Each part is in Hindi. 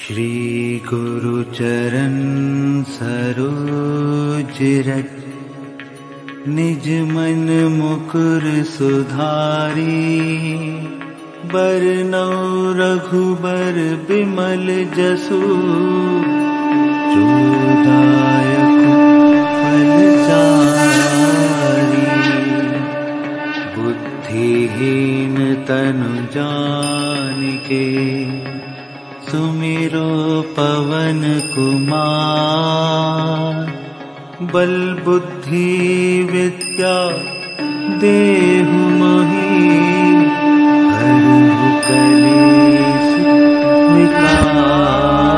श्री गुरु चरण सरोज रज, निज मन मुकुर सुधारी। बरनौ रघुबर बिमल जसु, जो दायक फलचारी। बुद्धिहीन तनु जानिके, सुमिरो पवन कुमार। बल बुद्धि विद्या देहु मोहि, हरहु कलेश विकार।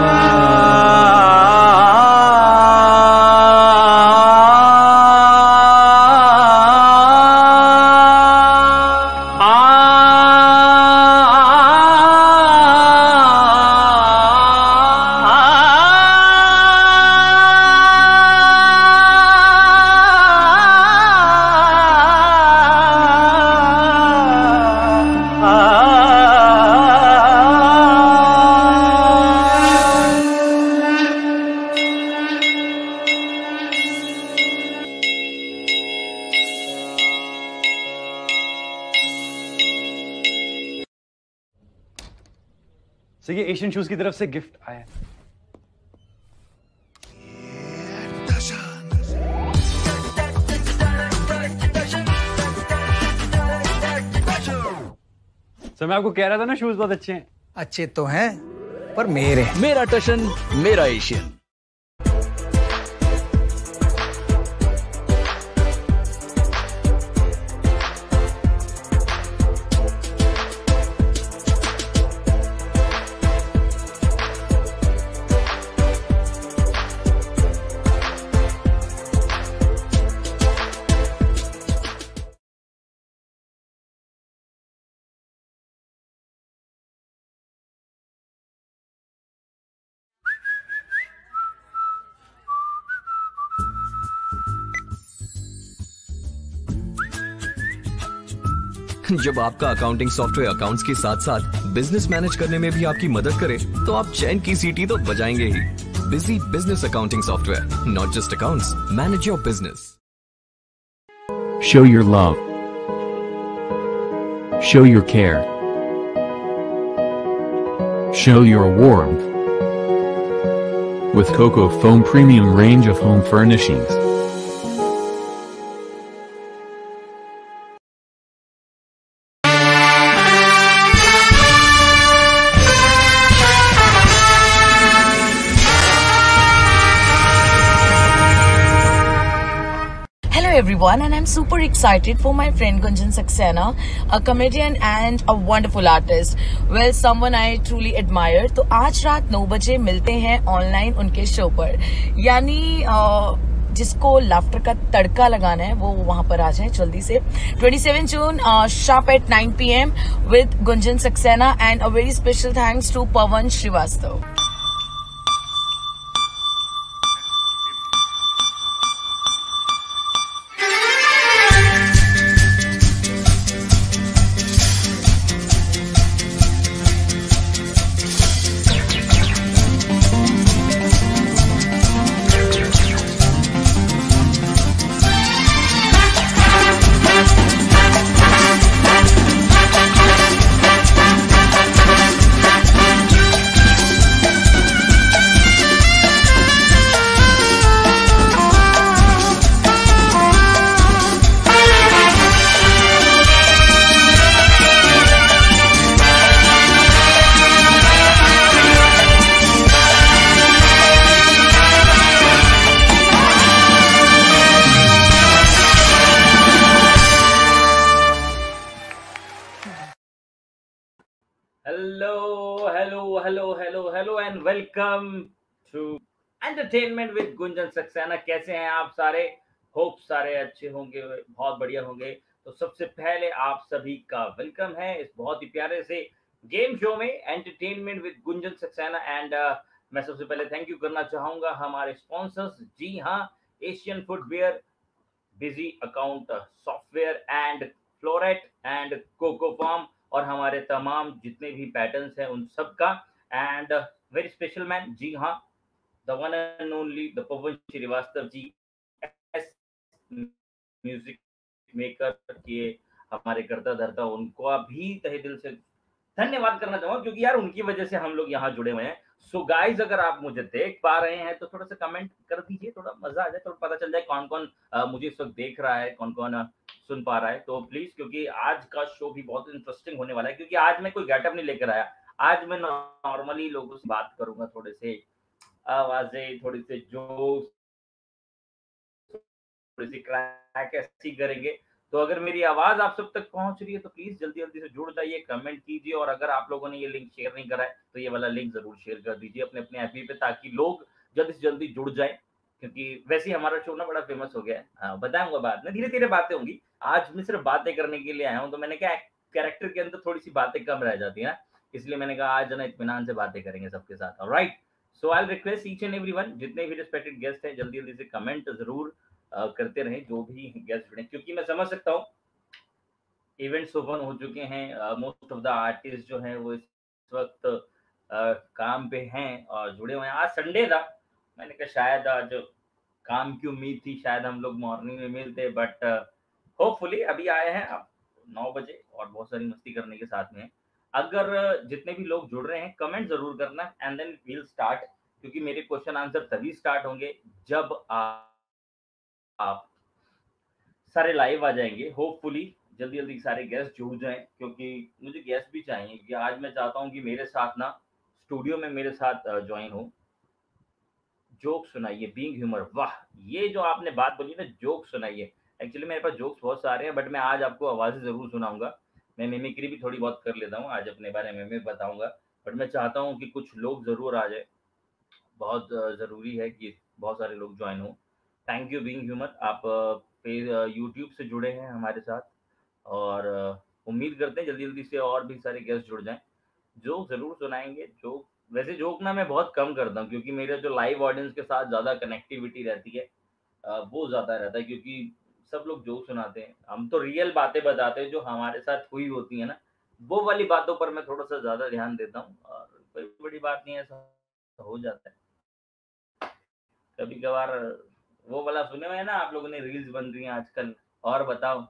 तो ये एशियन शूज की तरफ से गिफ्ट आया है। सर मैं आपको कह रहा था ना, शूज बहुत अच्छे हैं। अच्छे तो हैं, पर मेरे हैं। मेरा टशन मेरा एशियन। जब आपका अकाउंटिंग सॉफ्टवेयर अकाउंट्स के साथ साथ बिजनेस मैनेज करने में भी आपकी मदद करे, तो आप चैन की सीटी तो बजाएंगे ही। Busy business accounting software, not just accounts, manage your business. Show your love. Show your care. Show your warmth. With Coco Foam Premium range of home furnishings. Everyone, and I'm super excited for my friend Gunjan Saxena, a comedian and a wonderful artist. Well, someone I truly admire. तो आज रात 9 बजे मिलते हैं ऑनलाइन उनके शो पर। यानी जिसको लाफ्टर का तड़का लगाना है वो वहां पर आ जाए जल्दी से। 27 June sharp at 9 PM with Gunjan Saxena, and a very special thanks to Pawan Srivastav. Hello and welcome to entertainment with Gunjan Saxena. कैसे हैं आप सारे? होप सारे अच्छे होंगे, बहुत बढ़िया होंगे। तो सबसे पहले आप सभी का वेलकम है इस बहुत ही प्यारे से गेम शो में, entertainment with Gunjan Saxena. And मैं सबसे पहले थैंक यू करना चाहूंगा हमारे स्पॉन्सर्स। जी हाँ, Asian footwear, busy account software and flow rate and coco form, और हमारे तमाम जितने भी पैटर्न्स हैं उन सब का। एंड वेरी स्पेशल मैन, जी हाँ, the one and only the Pawan Srivastav ji, as music maker किए हमारे करता धरता, उनको अभी तहे दिल से धन्यवाद करना चाहूंगा, क्योंकि यार उनकी वजह से हम लोग यहाँ जुड़े हुए हैं। सो गाइज, अगर आप मुझे देख पा रहे हैं तो थोड़ा सा कमेंट कर दीजिए, थोड़ा मजा आ जाए, थोड़ा पता चल जाए कौन कौन मुझे इस वक्त देख रहा है, कौन कौन सुन पा रहा है। तो प्लीज, क्योंकि आज का शो भी बहुत इंटरेस्टिंग होने वाला है, क्योंकि आज मैं कोई गेटअप नहीं लेकर आया। आज मैं नॉर्मली लोगों से बात करूंगा, थोड़े से आवाजें, थोड़ी से जोक्स, थोड़ी-सी क्रैक ऐसी करेंगे। तो अगर मेरी आवाज़ आप सब तक पहुँच रही है तो प्लीज़ जल्दी-जल्दी से जुड़ जाइए, कमेंट कीजिए, और अगर आप लोगों ने ये लिंक शेयर नहीं करा है, तो ये वाला लिंक ज़रूर शेयर कर दीजिए अपने-अपने एफबी पे, ताकि लोग जल्दी से जल्दी जुड़ जाएँ। क्योंकि वैसे ही हमारा शो ना बड़ा फ़ेमस हो गया है। बताऊँगा बाद में, धीरे-धीरे बातें होंगी। आज मैं सिर्फ़ बातें करने के लिए आया हूँ, तो मैंने कहा कैरेक्टर के अंदर थोड़ी-सी बातें कम रह जाती हैं ना, इसलिए मैंने कहा आज ना इत्मीनान से बातें करेंगे सबके साथ। Alright, so I will request each and everyone, जितने भी रिस्पेक्टेड गेस्ट हैं, जल्दी-जल्दी से कमेंट ज़रूर करते रहें, जो भी गेस्ट जुड़े, क्योंकि मैं समझ सकता हूँ इवेंट्स ओपन हो चुके हैं, मोस्ट ऑफ द आर्टिस्ट जो हैं वो इस वक्त काम पे हैं और जुड़े हुए हैं। आज संडे था, मैंने कहा शायद आज काम की उम्मीद थी, शायद हम लोग मॉर्निंग में मिलते, बट होपफुली अभी आए हैं आप 9 बजे, और बहुत सारी मस्ती करने के साथ में हैं। अगर जितने भी लोग जुड़ रहे हैं, कमेंट जरूर करना, एंड देन वील स्टार्ट, क्योंकि मेरे क्वेश्चन आंसर तभी स्टार्ट होंगे जब आप सारे लाइव आ जाएंगे। होपफुली जल्दी जल्दी सारे गेस्ट जुड़ जाएं, क्योंकि मुझे गेस्ट भी चाहिए, कि आज मैं चाहता हूं कि मेरे साथ ना स्टूडियो में मेरे साथ ज्वाइन हो। जोक सुनाइए, बीइंग ह्यूमर, वाह, ये जो आपने बात बोली ना, जोक सुनाइए। एक्चुअली मेरे पास जोक्स बहुत सारे हैं, बट मैं आज आपको आवाज़ें ज़रूर सुनाऊंगा। मैं मिमिक्री भी थोड़ी बहुत कर लेता हूँ, आज अपने बारे में मैं बताऊंगा, बट मैं चाहता हूँ कि कुछ लोग ज़रूर आ जाए। बहुत ज़रूरी है कि बहुत सारे लोग ज्वाइन हो। थैंक यू बीइंग ह्यूमर, आप यूट्यूब से जुड़े हैं हमारे साथ, और उम्मीद करते हैं जल्दी-जल्दी से और भी सारे गेस्ट जुड़ जाएँ। जोक ज़रूर सुनाएँगे, जोक वैसे जोक ना मैं बहुत कम करता हूँ, क्योंकि मेरा जो लाइव ऑडियंस के साथ ज़्यादा कनेक्टिविटी रहती है, वो ज़्यादा रहता है, क्योंकि सब लोग जोक सुनाते हैं। हम तो रियल बातें बताते हैं जो हमारे साथ हुई होती है ना, वो वाली बातों पर मैं थोड़ा-सा ज़्यादा ध्यान देता हूँ, और कोई बड़ी बात नहीं है, ऐसा हो जाता है। कभी-कभार वो वाला सुने हुए हैं ना आप लोगों ने, रील्स बन रही हैं आजकल, और बताओ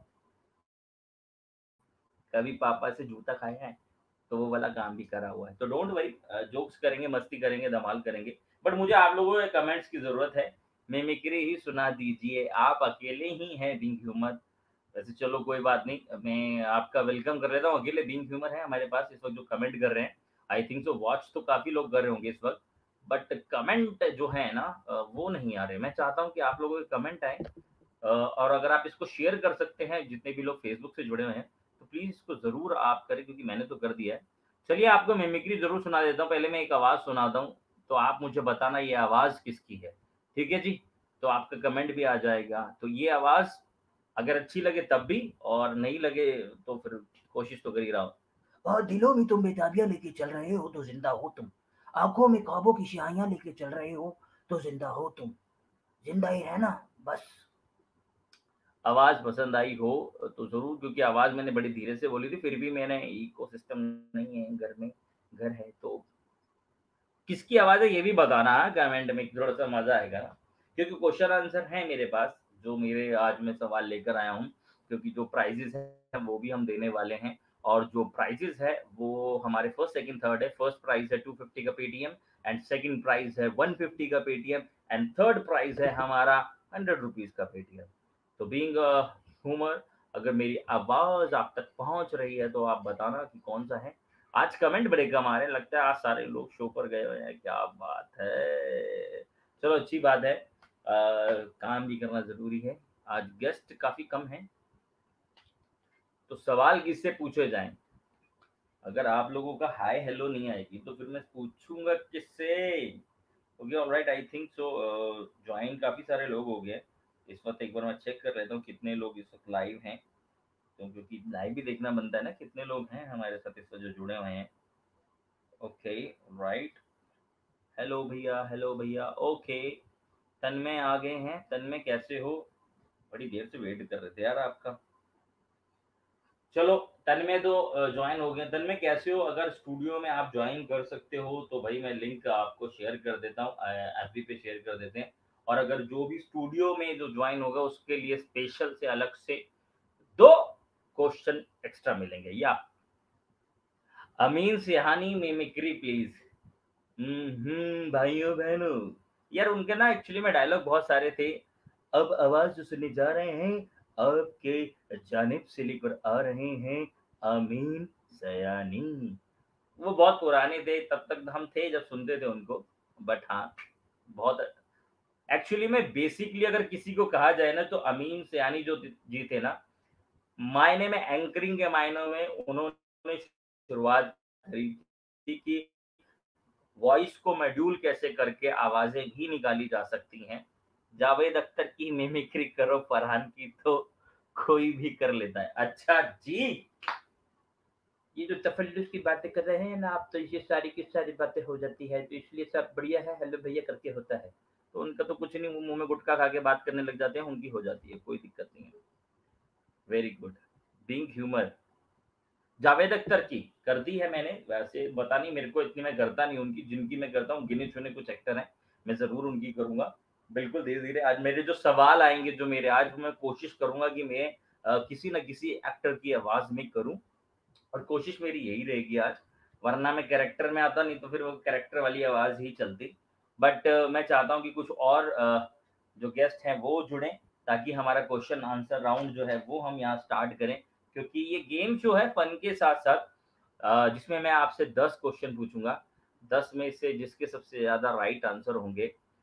कभी पापा से जूता खाया है? तो वो वाला काम भी करा हुआ है। तो डोंट वरी, जोक्स करेंगे, मस्ती करेंगे, धमाल करेंगे। बट मुझे आप लोगों के कमेंट्स की ज़रूरत है। मिमिक्री ही सुना दीजिए, आप अकेले ही हैं बीइंग ह्यूमर। वैसे चलो कोई बात नहीं, मैं आपका वेलकम कर लेता हूँ। अकेले बीइंग ह्यूमर है हमारे पास इस वक़्त जो कमेंट कर रहे हैं। आई थिंक सो, वॉच तो काफ़ी लोग कर रहे होंगे इस वक़्त, बट कमेंट जो है ना वो नहीं आ रहे। मैं चाहता हूँ कि आप लोगों के कमेंट आएँ, और अगर आप इसको शेयर कर सकते हैं, जितने भी लोग फेसबुक से जुड़े हुए हैं, तो प्लीज़ इसको ज़रूर आप करें, क्योंकि मैंने तो कर दिया है। चलिए आपको मिमिक्री ज़रूर सुना देता हूँ, पहले मैं एक आवाज़ सुनाता हूँ, तो आप मुझे बताना ये आवाज़ किसकी है, ठीक है जी? तो आपका कमेंट भी आ जाएगा। तो ये आवाज़ अगर अच्छी लगे तब भी, और नहीं लगे तो फिर कोशिश तो कर ही रहा हूँ। और दिलों में तुम बेताबियाँ लेके चल रहे हो तो ज़िंदा हो तुम, आँखों में ख्वाबों की स्याहियाँ लेके चल रहे हो तो ज़िंदा हो तुम, ज़िंदा ही रहना बस। आवाज़ पसंद आई हो तो ज़रूर, क्योंकि आवाज़ मैंने बड़ी धीरे से बोली थी, फिर भी मैंने इकोसिस्टम नहीं है घर में, घर है तो किसकी आवाज़ है ये भी बताना है कमेंट में, थोड़ा-सा मज़ा आएगा ना। क्योंकि क्वेश्चन आंसर हैं मेरे पास, जो मेरे आज मैं सवाल लेकर आया हूँ, क्योंकि जो प्राइज़ेज़ हैं वो भी हम देने वाले हैं, और जो प्राइज़ेज़ है वो हमारे फर्स्ट, सेकंड, थर्ड है। फर्स्ट प्राइज़ है 250 का पेटीएम, एंड सेकंड प्राइज़ है 150 का पेटीएम, एंड थर्ड प्राइज़ है हमारा 100 रुपीज़ का पेटीएम। तो बीइंग ह्यूमर, अगर मेरी आवाज़ आप तक पहुँच रही है तो आप बताना कि कौन-सा है। आज कमेंट बड़े कम आ रहे हैं, लगता है आज सारे लोग शो पर गए हुए हैं, क्या बात है। चलो अच्छी बात है, काम भी करना ज़रूरी है। आज गेस्ट काफ़ी कम हैं, तो सवाल किससे पूछे जाएँ? अगर आप लोगों का हाय हेलो नहीं आएगी तो फिर मैं पूछूँगा किससे? Okay, alright, I think so join काफ़ी सारे लोग हो गए। इस वक़्त एक बार मैं चेक कर लेता हूँ कितने लोग इस वक़्त लाइव हैं, तो क्योंकि लाइव भी देखना बनता है ना, कितने लोग हैं हमारे साथ इस वक़्त जो जुड़े हुए हैं। Okay, right. हेलो भैया, ओके। तन्मय आ गए हैं, तन्मय कैसे हो? बड़ी देर से वेट कर रहे थे यार आपका। चलो तन्मय तो ज्वाइन हो गए। तन्मय कैसे हो? अगर स्टूडियो में आप ज्वाइन कर सकते हो तो भाई मैं लिंक आपको शेयर कर देता हूँ, एफबी पे शेयर कर देते हैं। और अगर जो भी स्टूडियो में जो ज्वाइन होगा उसके लिए स्पेशल से अलग से 2 क्वेश्चन एक्स्ट्रा मिलेंगे। या अमीन सिहानी मिमिक्री प्लीज। भाइयों बहनों, यार उनके ना एक्चुअली में डायलॉग बहुत सारे थे। अब आवाज जो सुनने जा रहे हैं आपके जानिब से लेकर आ रहे हैं अमीन सयानी। वो बहुत पुराने थे, तब तक हम थे जब सुनते थे उनको। बट हाँ, बहुत एक्चुअली में बेसिकली अगर किसी को कहा जाए ना तो अमीन सयानी जो जी थे ना, मायने में एंकरिंग के मायनों में उन्होंने शुरुआत करी थी कि वॉइस को मॉड्यूल कैसे करके आवाजें भी निकाली जा सकती हैं। जावेद अख्तर की मिमिक्री करो फरहान की तो कोई भी कर लेता है। अच्छा जी, ये जो तफल्लुस की बातें कर रहे हैं ना आप, तो ये सारी की सारी बातें हो जाती है, तो इसलिए सब बढ़िया है, हेलो भैया करके होता है। तो उनका तो कुछ नहीं, वो मुंह में गुटखा खा के बात करने लग जाते हैं, उनकी हो जाती है, कोई दिक्कत नहीं है। Very good, being humour. Javed Akhtar की कर दी है मैंने, वैसे पता नहीं, मेरे को इतनी मैं करता नहीं उनकी, जिनकी मैं करता हूँ गिने चुने कुछ एक्टर हैं, मैं जरूर उनकी करूंगा। बिल्कुल धीरे धीरे आज मेरे जो सवाल आएंगे, जो मेरे आज मैं कोशिश करूंगा कि मैं किसी न किसी एक्टर की आवाज में करूं, और कोशिश मेरी यही रहेगी आज। वरना मैं कैरेक्टर में आता, नहीं तो फिर वो कैरेक्टर वाली आवाज ही चलती। बट मैं चाहता हूँ कि कुछ और जो गेस्ट हैं वो जुड़ें, ताकि हमारा क्वेश्चन आंसर राउंड जो है वो हम यहाँ स्टार्ट करें। क्योंकि ये गेम शो है फन के साथ साथ, जिसमें मैं आपसे 10 क्वेश्चन पूछूंगा। 10 में से जिसके सबसे ज्यादा राइट आंसर होंगे,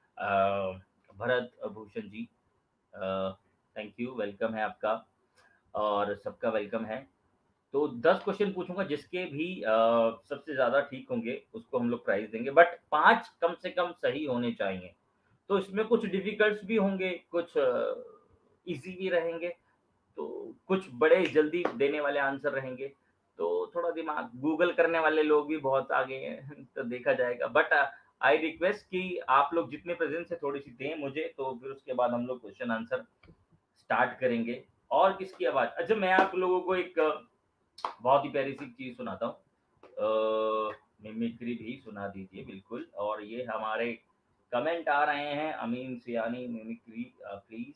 Bharat Bhushan ji, thank you, welcome है आपका, और सबका वेलकम है। तो 10 क्वेश्चन पूछूंगा, जिसके भी सबसे ज्यादा ठीक होंगे उसको हम लोग प्राइज देंगे। बट 5 कम से कम सही होने चाहिए। तो इसमें कुछ डिफिकल्ट्स भी होंगे, कुछ इजी भी रहेंगे, तो कुछ बड़े जल्दी देने वाले आंसर रहेंगे। तो थोड़ा दिमाग गूगल करने वाले लोग भी बहुत आगे हैं, तो देखा जाएगा। बट आई रिक्वेस्ट कि आप लोग जितने प्रेजेंस है थोड़ी सी दें मुझे, तो फिर उसके बाद हम लोग क्वेश्चन आंसर स्टार्ट करेंगे। और किसकी आवाज? अच्छा, मैं आप लोगों को एक बहुत ही प्यारी सी चीज सुनाता हूँ, मिमिक्री भी सुना दीजिए बिल्कुल। और ये हमारे कमेंट आ रहे हैं, अमीन सियानी मिमिक्री प्लीज।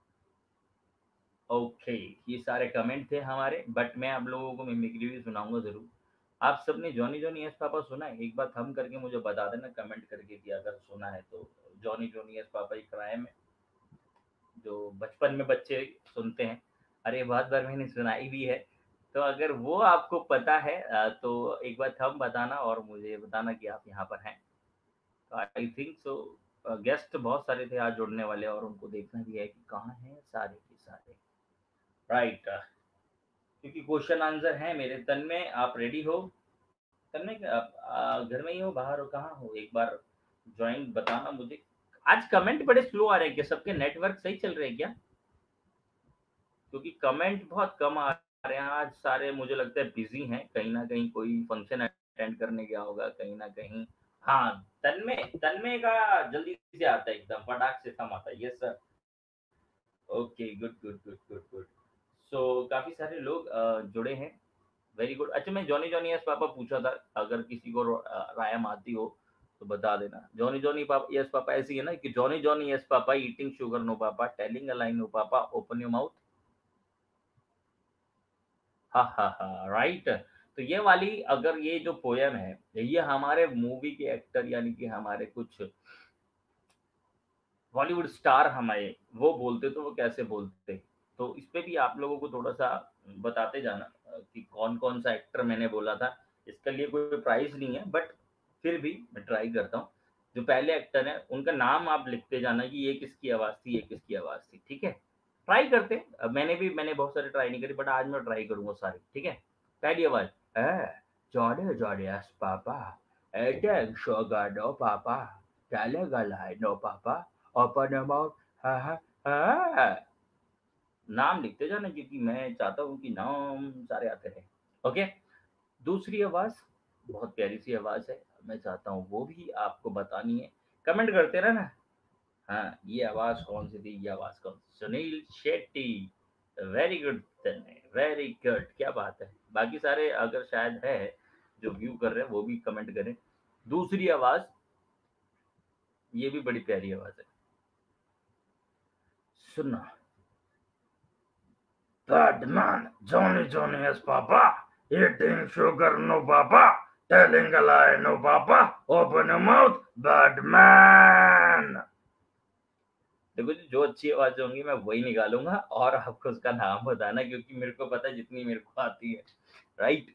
ओके, ये सारे कमेंट थे हमारे, बट मैं आप लोगों को मिमिक्री भी सुनाऊंगा जरूर। आप सबने जॉनी जॉनी यस पापा सुना है? एक बार थम करके मुझे बता देना कमेंट करके कि अगर सुना है तो। जॉनी जॉनी यस पापा एक राइम है जो बचपन में बच्चे सुनते हैं। अरे बहुत बार मैंने सुनाई भी है। तो अगर वो आपको पता है तो एक बार थम बताना और मुझे बताना कि आप यहाँ पर हैं। तो आई थिंक सो गेस्ट बहुत सारे थे आज जुड़ने वाले, और उनको देखना भी है कि कहाँ हैं सारे के सारे। राइट, क्योंकि क्वेश्चन आंसर है मेरे। तन्मय आप रेडी हो? तन्मय आप घर में ही हो, बाहर हो, कहाँ हो? एक बार ज्वाइन बताना मुझे। आज कमेंट बड़े स्लो आ रहे हैं क्या? सबके नेटवर्क सही चल रहे हैं क्या? क्योंकि कमेंट बहुत कम आ रहे हैं आज। सारे मुझे लगता है बिजी हैं, कहीं ना कहीं कोई फंक्शन अटेंड करने गया होगा कहीं ना कहीं। हाँ, तन्मय, तन्मय का जल्दी से आता है, एकदम फटाक से थम आता है। Yes sir. Okay, good good good good good. So काफी सारे लोग जुड़े हैं। Very good. अच्छा, मैं जॉनी जॉनी यस पापा पूछा था, अगर किसी को रायम आती हो तो बता देना। जॉनी जॉनी पापा यस पापा ऐसी है ना कि Johnny Johnny yes papa, eating sugar no papa, telling a line no papa, open your mouth. हाँ हाँ हाँ, राइट। तो ये वाली, अगर ये जो पोयम है, ये हमारे मूवी के एक्टर यानी कि हमारे कुछ बॉलीवुड स्टार हमारे वो बोलते, तो वो कैसे बोलते। तो इस पे भी आप लोगों को थोड़ा सा बताते जाना कि कौन कौन सा एक्टर मैंने बोला था। इसके लिए कोई प्राइस नहीं है, बट फिर भी मैं ट्राई करता हूँ। जो पहले एक्टर है उनका नाम आप लिखते जाना कि ये किसकी आवाज़ थी, ये किसकी आवाज़ थी, ठीक है? ट्राई करते हैं। अब मैंने बहुत सारे ट्राई नहीं करी, बट आज मैं ट्राई करूंगा सारे, ठीक है? पहली आवाज़, जॉर्डे जॉर्डियस पापा, एटेक शोगाडो पापा, चलेगा लाइनो पापा, ओपन योर माउथ, हा हा हा। नाम लिखते जाना, क्योंकि मैं चाहता हूँ कि नाम सारे आते रहे। ओके। दूसरी आवाज बहुत प्यारी सी आवाज है, मैं चाहता हूँ वो भी आपको बतानी है। कमेंट करते रहना। हाँ, ये आवाज कौन सी थी, ये आवाज कौन सी? Sunil Shetty. Very good. Very good, क्या बात है। बाकी सारे अगर शायद है जो व्यू कर रहे हैं वो भी कमेंट करें। दूसरी आवाज, ये भी बड़ी प्यारी आवाज है, सुनना। Batman, Johnny yes papa, eating sugar no papa, telling a lie no papa, open your mouth, Batman। देखो जी, जो अच्छी आवाज होंगी मैं वही निकालूंगा और आपको उसका नाम बताना, क्योंकि मेरे को पता है जितनी मेरे को आती है, right.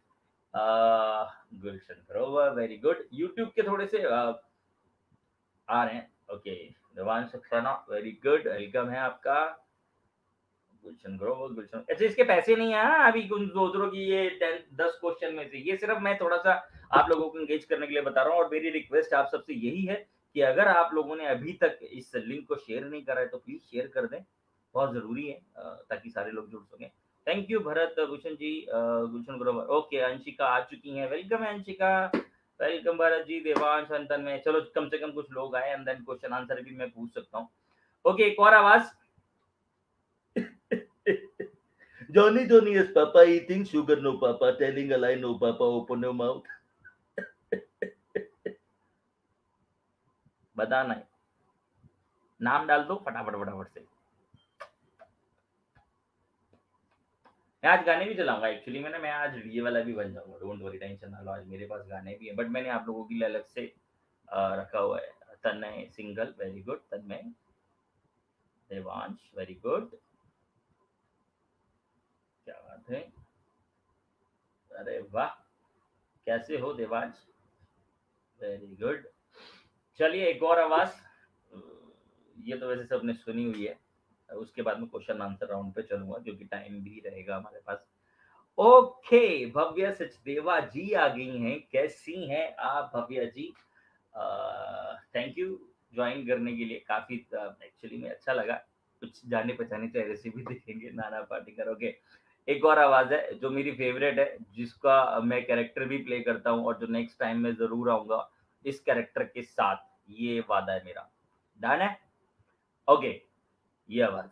Gulshan Grover, very good. YouTube के थोड़े से आ रहे हैं, okay. Devansh Saxena, very good, welcome है आपका। गुलशन ग्रोवर, गुलशन, अच्छा इसके पैसे नहीं है हाँ, अभी दूसरों की ये 10 क्वेश्चन में से, ये सिर्फ मैं थोड़ा सा आप लोगों को एंगेज करने के लिए बता रहा हूँ। और मेरी रिक्वेस्ट आप सबसे यही है कि अगर आप लोगों ने अभी तक इस लिंक को शेयर नहीं करा है तो प्लीज शेयर कर दें, बहुत जरूरी है ताकि सारे लोग जुड़ सकें। Thank you Bharat Bhushan ji, Gulshan Grover, okay. Anshika आ चुकी हैं, वेलकम है अंशिका, वेलकम भरत जी, देवांश, अंतन में, चलो कम से कम कुछ लोग आए, एंड देन क्वेश्चन आंसर भी मैं पूछ सकता हूँ। ओके, एक और आवाज। Johnny is papa, eating sugar no papa, telling a lie no papa, open your mouth। बताना है, नाम डाल दो फटाफट फटाफट से। मैं आज गाने भी चलाऊंगा एक्चुअली, मैं आज ये वाला भी बन जाऊंगा, डोंट वरी, टेंशन ना लो। आज मेरे पास गाने भी है, बट मैंने आप लोगों के लिए अलग से रखा हुआ है। Tanmay Singhal, very good Tanmay. Devansh, very good, क्या बात है, अरे वाह, कैसे हो देवांश, वेरी गुड। चलिए एक और आवाज, ये तो वैसे सबने सुनी हुई है, उसके बाद में क्वेश्चन आंसर राउंड पे चलूंगा क्योंकि टाइम भी रहेगा हमारे पास। ओके, भव्या सचदेवा जी आ गई हैं, कैसी हैं आप Bhavya ji? Thank you join करने के लिए, काफी एक्चुअली में अच्छा लगा, कुछ जाने पहचाने चेहरे से भी दिखेंगे, नाना पाटेकर। ओके, एक और आवाज है जो मेरी फेवरेट है, जिसका मैं कैरेक्टर भी प्ले करता हूँ और जो नेक्स्ट टाइम में जरूर आऊंगा इस कैरेक्टर के साथ, ये वादा है मेरा, डन है। ओके, ये आवाज।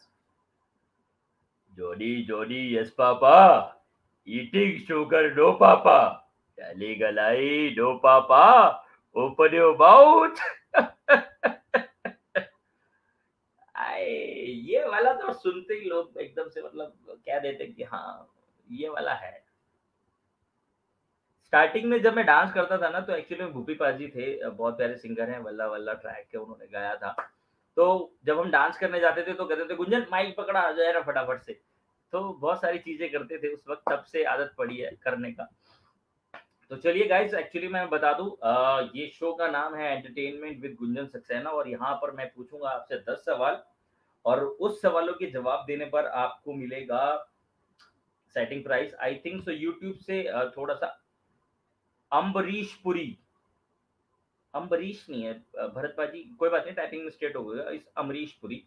जोडी yes papa, eating sugar no papa, टैली गलाई no papa, open your mouth. ये वाला तो सुनते ही लोग एकदम से मतलब कह देते कि हाँ ये वाला है। स्टार्टिंग में जब मैं डांस करता था ना, तो एक्चुअली में भूपी पाजी थे, बहुत प्यारे सिंगर हैं, वल्ला वल्ला ट्रैक के उन्होंने गाया था। तो जब हम डांस करने जाते थे तो कहते थे गुंजन माइक पकड़ा, आ जाए ना फटाफट से। तो बहुत सारी चीजें करते थे उस वक्त, तब से आदत पड़ी है करने का। तो चलिए गाइस, एक्चुअली मैं बता दूं, ये शो का नाम है एंटरटेनमेंट विद गुंजन सक्सेना, और यहाँ पर मैं पूछूंगा आपसे 10 सवाल, और उस सवालों के जवाब देने पर आपको मिलेगा setting price. I think so YouTube से थोड़ा सा अम्बरीश पुरी, अम्बरीश नहीं है भरत पाजी, कोई बात नहीं, टाइपिंग मिस्टेक हो गया, इस अमरीश पुरी,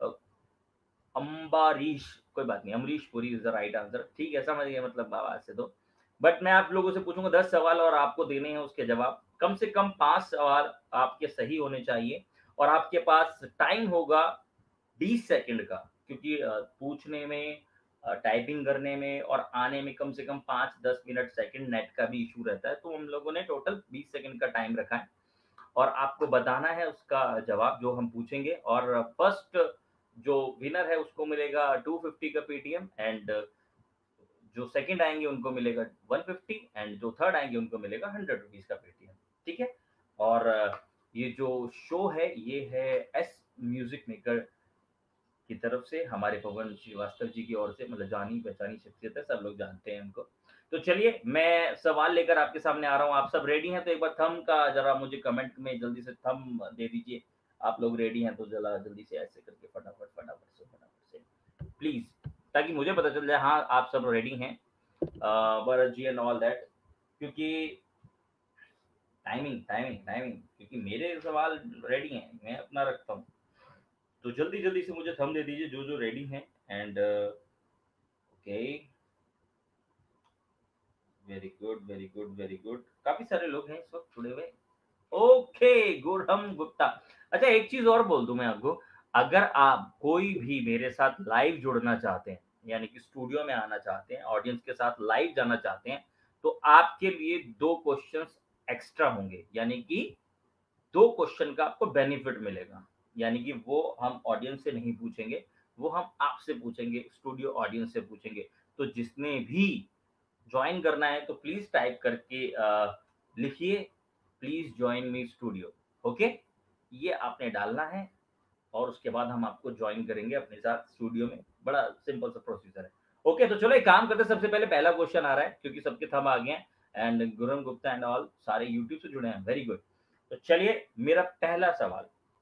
अम्बारीश, कोई बात नहीं, Amrish Puri is the right answer, ठीक है, समझ गए मतलब आवाज से तो। बट मैं आप लोगों से पूछूंगा 10 सवाल और आपको देने हैं उसके जवाब। कम से कम 5 सवाल आपके सही होने चाहिए, और आपके पास टाइम होगा 20 सेकंड का, क्योंकि पूछने में, टाइपिंग करने में और आने में कम से कम 5-10 मिनट सेकंड नेट का भी इशू रहता है, तो हम लोगों ने टोटल 20 सेकंड का टाइम रखा है, और आपको बताना है उसका जवाब जो हम पूछेंगे। और फर्स्ट जो विनर है उसको मिलेगा 250 का पेटीएम, एंड जो सेकंड आएंगे उनको मिलेगा 150, एंड जो थर्ड आएंगे उनको मिलेगा 100 रुपीज का पेटीएम, ठीक है। और ये जो शो है ये है एस म्यूजिक मेकर की तरफ से, हमारे पवन श्रीवास्तव जी की ओर से, मतलब जानी पहचानी शख्सियत है, सब लोग जानते हैं उनको। तो चलिए मैं सवाल लेकर आपके सामने आ रहा हूँ, आप सब रेडी हैं? तो एक बार थंब का जरा मुझे कमेंट में जल्दी से थंब दे दीजिए, आप लोग रेडी हैं तो जरा जल्दी से ऐसे करके फटाफट से प्लीज, ताकि मुझे पता चल जाए हाँ आप सब रेडी हैं, Bharat ji and all that, क्योंकि टाइमिंग, क्योंकि मेरे सवाल रेडी हैं, मैं अपना रखता हूँ। तो जल्दी से मुझे थंब दे दीजिए जो रेडी हैं, एंड ओके, वेरी गुड, काफी सारे लोग हैं इस वक्त जुड़े हुए। ओके, गुरहम गुप्ता। अच्छा एक चीज और बोल दूं मैं आपको, अगर आप कोई भी मेरे साथ लाइव जुड़ना चाहते हैं यानी कि स्टूडियो में आना चाहते हैं, ऑडियंस के साथ लाइव जाना चाहते हैं, तो आपके लिए 2 क्वेश्चंस एक्स्ट्रा होंगे, यानी कि 2 क्वेश्चन का आपको बेनिफिट मिलेगा। यानी कि वो हम ऑडियंस से नहीं पूछेंगे, वो हम आपसे पूछेंगे, स्टूडियो ऑडियंस से पूछेंगे। तो जिसने भी ज्वाइन करना है तो प्लीज टाइप करके लिखिए, please join me studio. Okay, ये आपने डालना है और उसके बाद हम आपको ज्वाइन करेंगे अपने साथ स्टूडियो में। बड़ा सिंपल सा प्रोसीजर है। ओके, तो चलो एक काम करते हैं, सबसे पहले पहला क्वेश्चन आ रहा है क्योंकि सबके थंब आ गए हैं and Gurham Gupta and all सारे यूट्यूब से जुड़े हैं। Very good. तो चलिए मेरा पहला सवाल,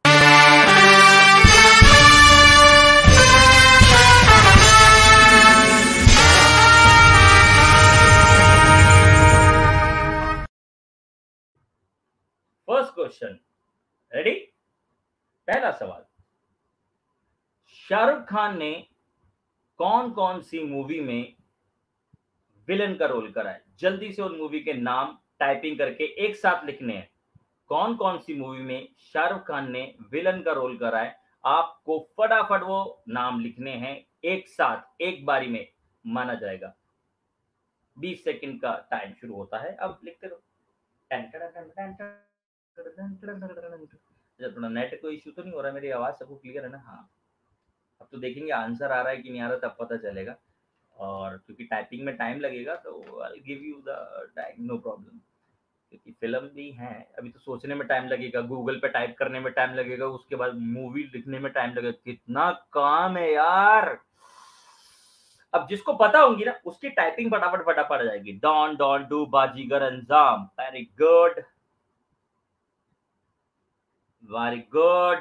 फर्स्ट क्वेश्चन, रेडी? पहला सवाल, शाहरुख खान ने कौन कौन सी मूवी में विलन का रोल करा है? जल्दी से उन मूवी के नाम टाइपिंग करके एक साथ लिखने हैं। कौन कौन सी मूवी में शाहरुख खान ने विलन का रोल करा है? आपको फटाफट वो नाम लिखने हैं एक साथ, एक बारी में माना जाएगा। 20 सेकंड का टाइम शुरू होता है, अब लिखते रहो। थोड़ा नेट को इश्यू तो नहीं हो रहा? मेरी आवाज सबको क्लियर है ना? हाँ, अब तो देखेंगे आंसर आ रहा है कि नहीं आ रहा, तब पता चलेगा। और क्योंकि टाइपिंग में टाइम लगेगा तो I give you the time, no problem. क्योंकि फिल्म भी है, अभी तो सोचने में टाइम लगेगा, गूगल पे टाइप करने में टाइम लगेगा, उसके बाद मूवी लिखने में टाइम लगेगा, कितना काम है यार। अब जिसको पता होंगी ना उसकी टाइपिंग फटाफट फटाफट जाएगी। Don don two Baazigar Anjaam, very good very good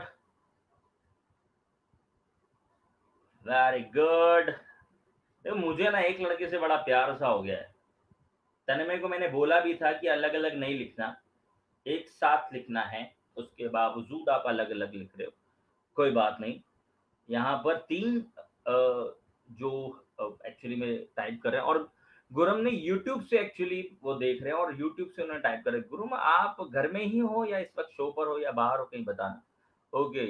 very good. देखो मुझे ना एक लड़के से बड़ा प्यार सा हो गया है। तन्मय को मैंने बोला भी था कि अलग अलग नहीं लिखना, एक साथ लिखना है, उसके बावजूद आप अलग अलग लिख रहे हो। कोई बात नहीं, यहाँ पर 3 जो एक्चुअली में टाइप कर रहे हैं, और गुरम ने यूट्यूब से एक्चुअली वो देख रहे हैं और यूट्यूब से उन्होंने टाइप कर रहे हैं। गुरम आप घर में ही हो या इस वक्त शो पर हो या बाहर हो, कहीं बताना। ओके,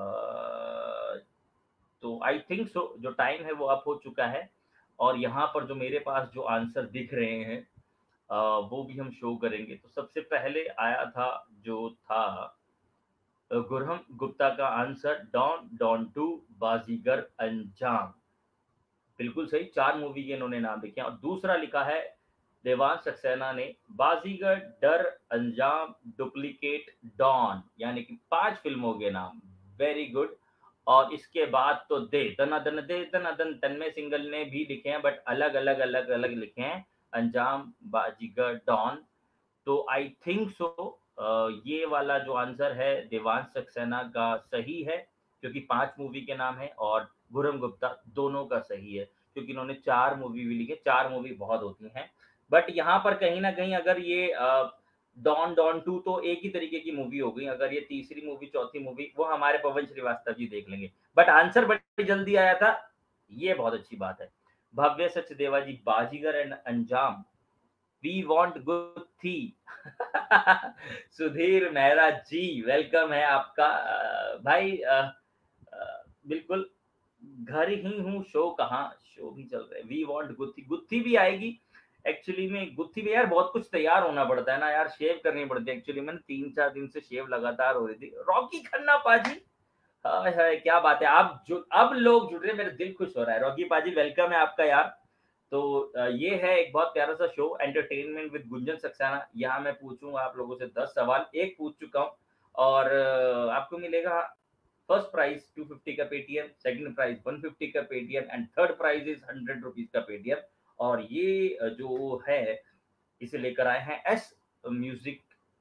तो आई थिंक सो जो टाइम है वो अप हो चुका है, और यहाँ पर जो मेरे पास जो आंसर दिख रहे हैं वो भी हम शो करेंगे। तो सबसे पहले आया था जो था गुरहम गुप्ता का आंसर, डॉन डॉन टू बाजीगर अंजाम, बिल्कुल सही। 4 मूवी के इन्होंने नाम लिखे हैं। और दूसरा लिखा है देवांश सक्सेना ने, बाजीगर, डर, अंजाम, डुप्लीकेट, डॉन, यानी कि 5 फिल्मों के नाम। Very good. और इसके बाद तो दे दनादन दे दनादन तन्मय सिंगल ने भी लिखे हैं, बट अलग अलग अलग अलग लिखे हैं, अंजाम, बाजीगर, डॉन। तो आई थिंक सो ये वाला जो आंसर है देवांश सक्सेना का सही है, क्योंकि 5 मूवी के नाम है, और गुरम गुप्ता दोनों का सही है क्योंकि इन्होंने 4 मूवी भी लिखे। 4 मूवी बहुत होती हैं, बट यहाँ पर कहीं ना कहीं अगर ये डॉन डॉन 2 तो एक ही तरीके की मूवी हो गई, अगर ये तीसरी मूवी चौथी मूवी वो हमारे पवन श्रीवास्तव जी देख लेंगे। बट आंसर बड़ी जल्दी आया था, ये बहुत अच्छी बात है। Bhavya Sachdeva ji, Baazigar and Anjaam, we want गुत्थी। सुधीर मेहरा जी, वेलकम है आपका भाई। बिल्कुल, घर ही हूँ, शो कहाँ, शो भी चल रहे, वी वांट गुत्थी, गुत्थी भी आएगी। एक्चुअली में गुत्थी में यार बहुत कुछ तैयार होना पड़ता है ना यार, शेव करनी पड़ती है। एक्चुअली मैंने 3-4 दिन से शेव लगातार हो रही थी। रॉकी खन्ना पाजी, हाय हाय क्या बात है, आप जो अब लोग जुड़ रहे हैं, मेरा दिल खुश हो रहा है। रॉकी पाजी वेलकम है आपका यार। तो ये है एक बहुत प्यारा सा show, entertainment with Gunjan Saxena. यहाँ मैं पूछूंगा आप लोगों से 10 सवाल, एक पूछ चुका हूँ, और आपको मिलेगा फर्स्ट प्राइज 250 का पेटीएम, सेकंड प्राइज 150 का Paytm, and third prize is 100 rupees का पेटीएम। और ये जो है इसे लेकर आए हैं एस म्यूजिक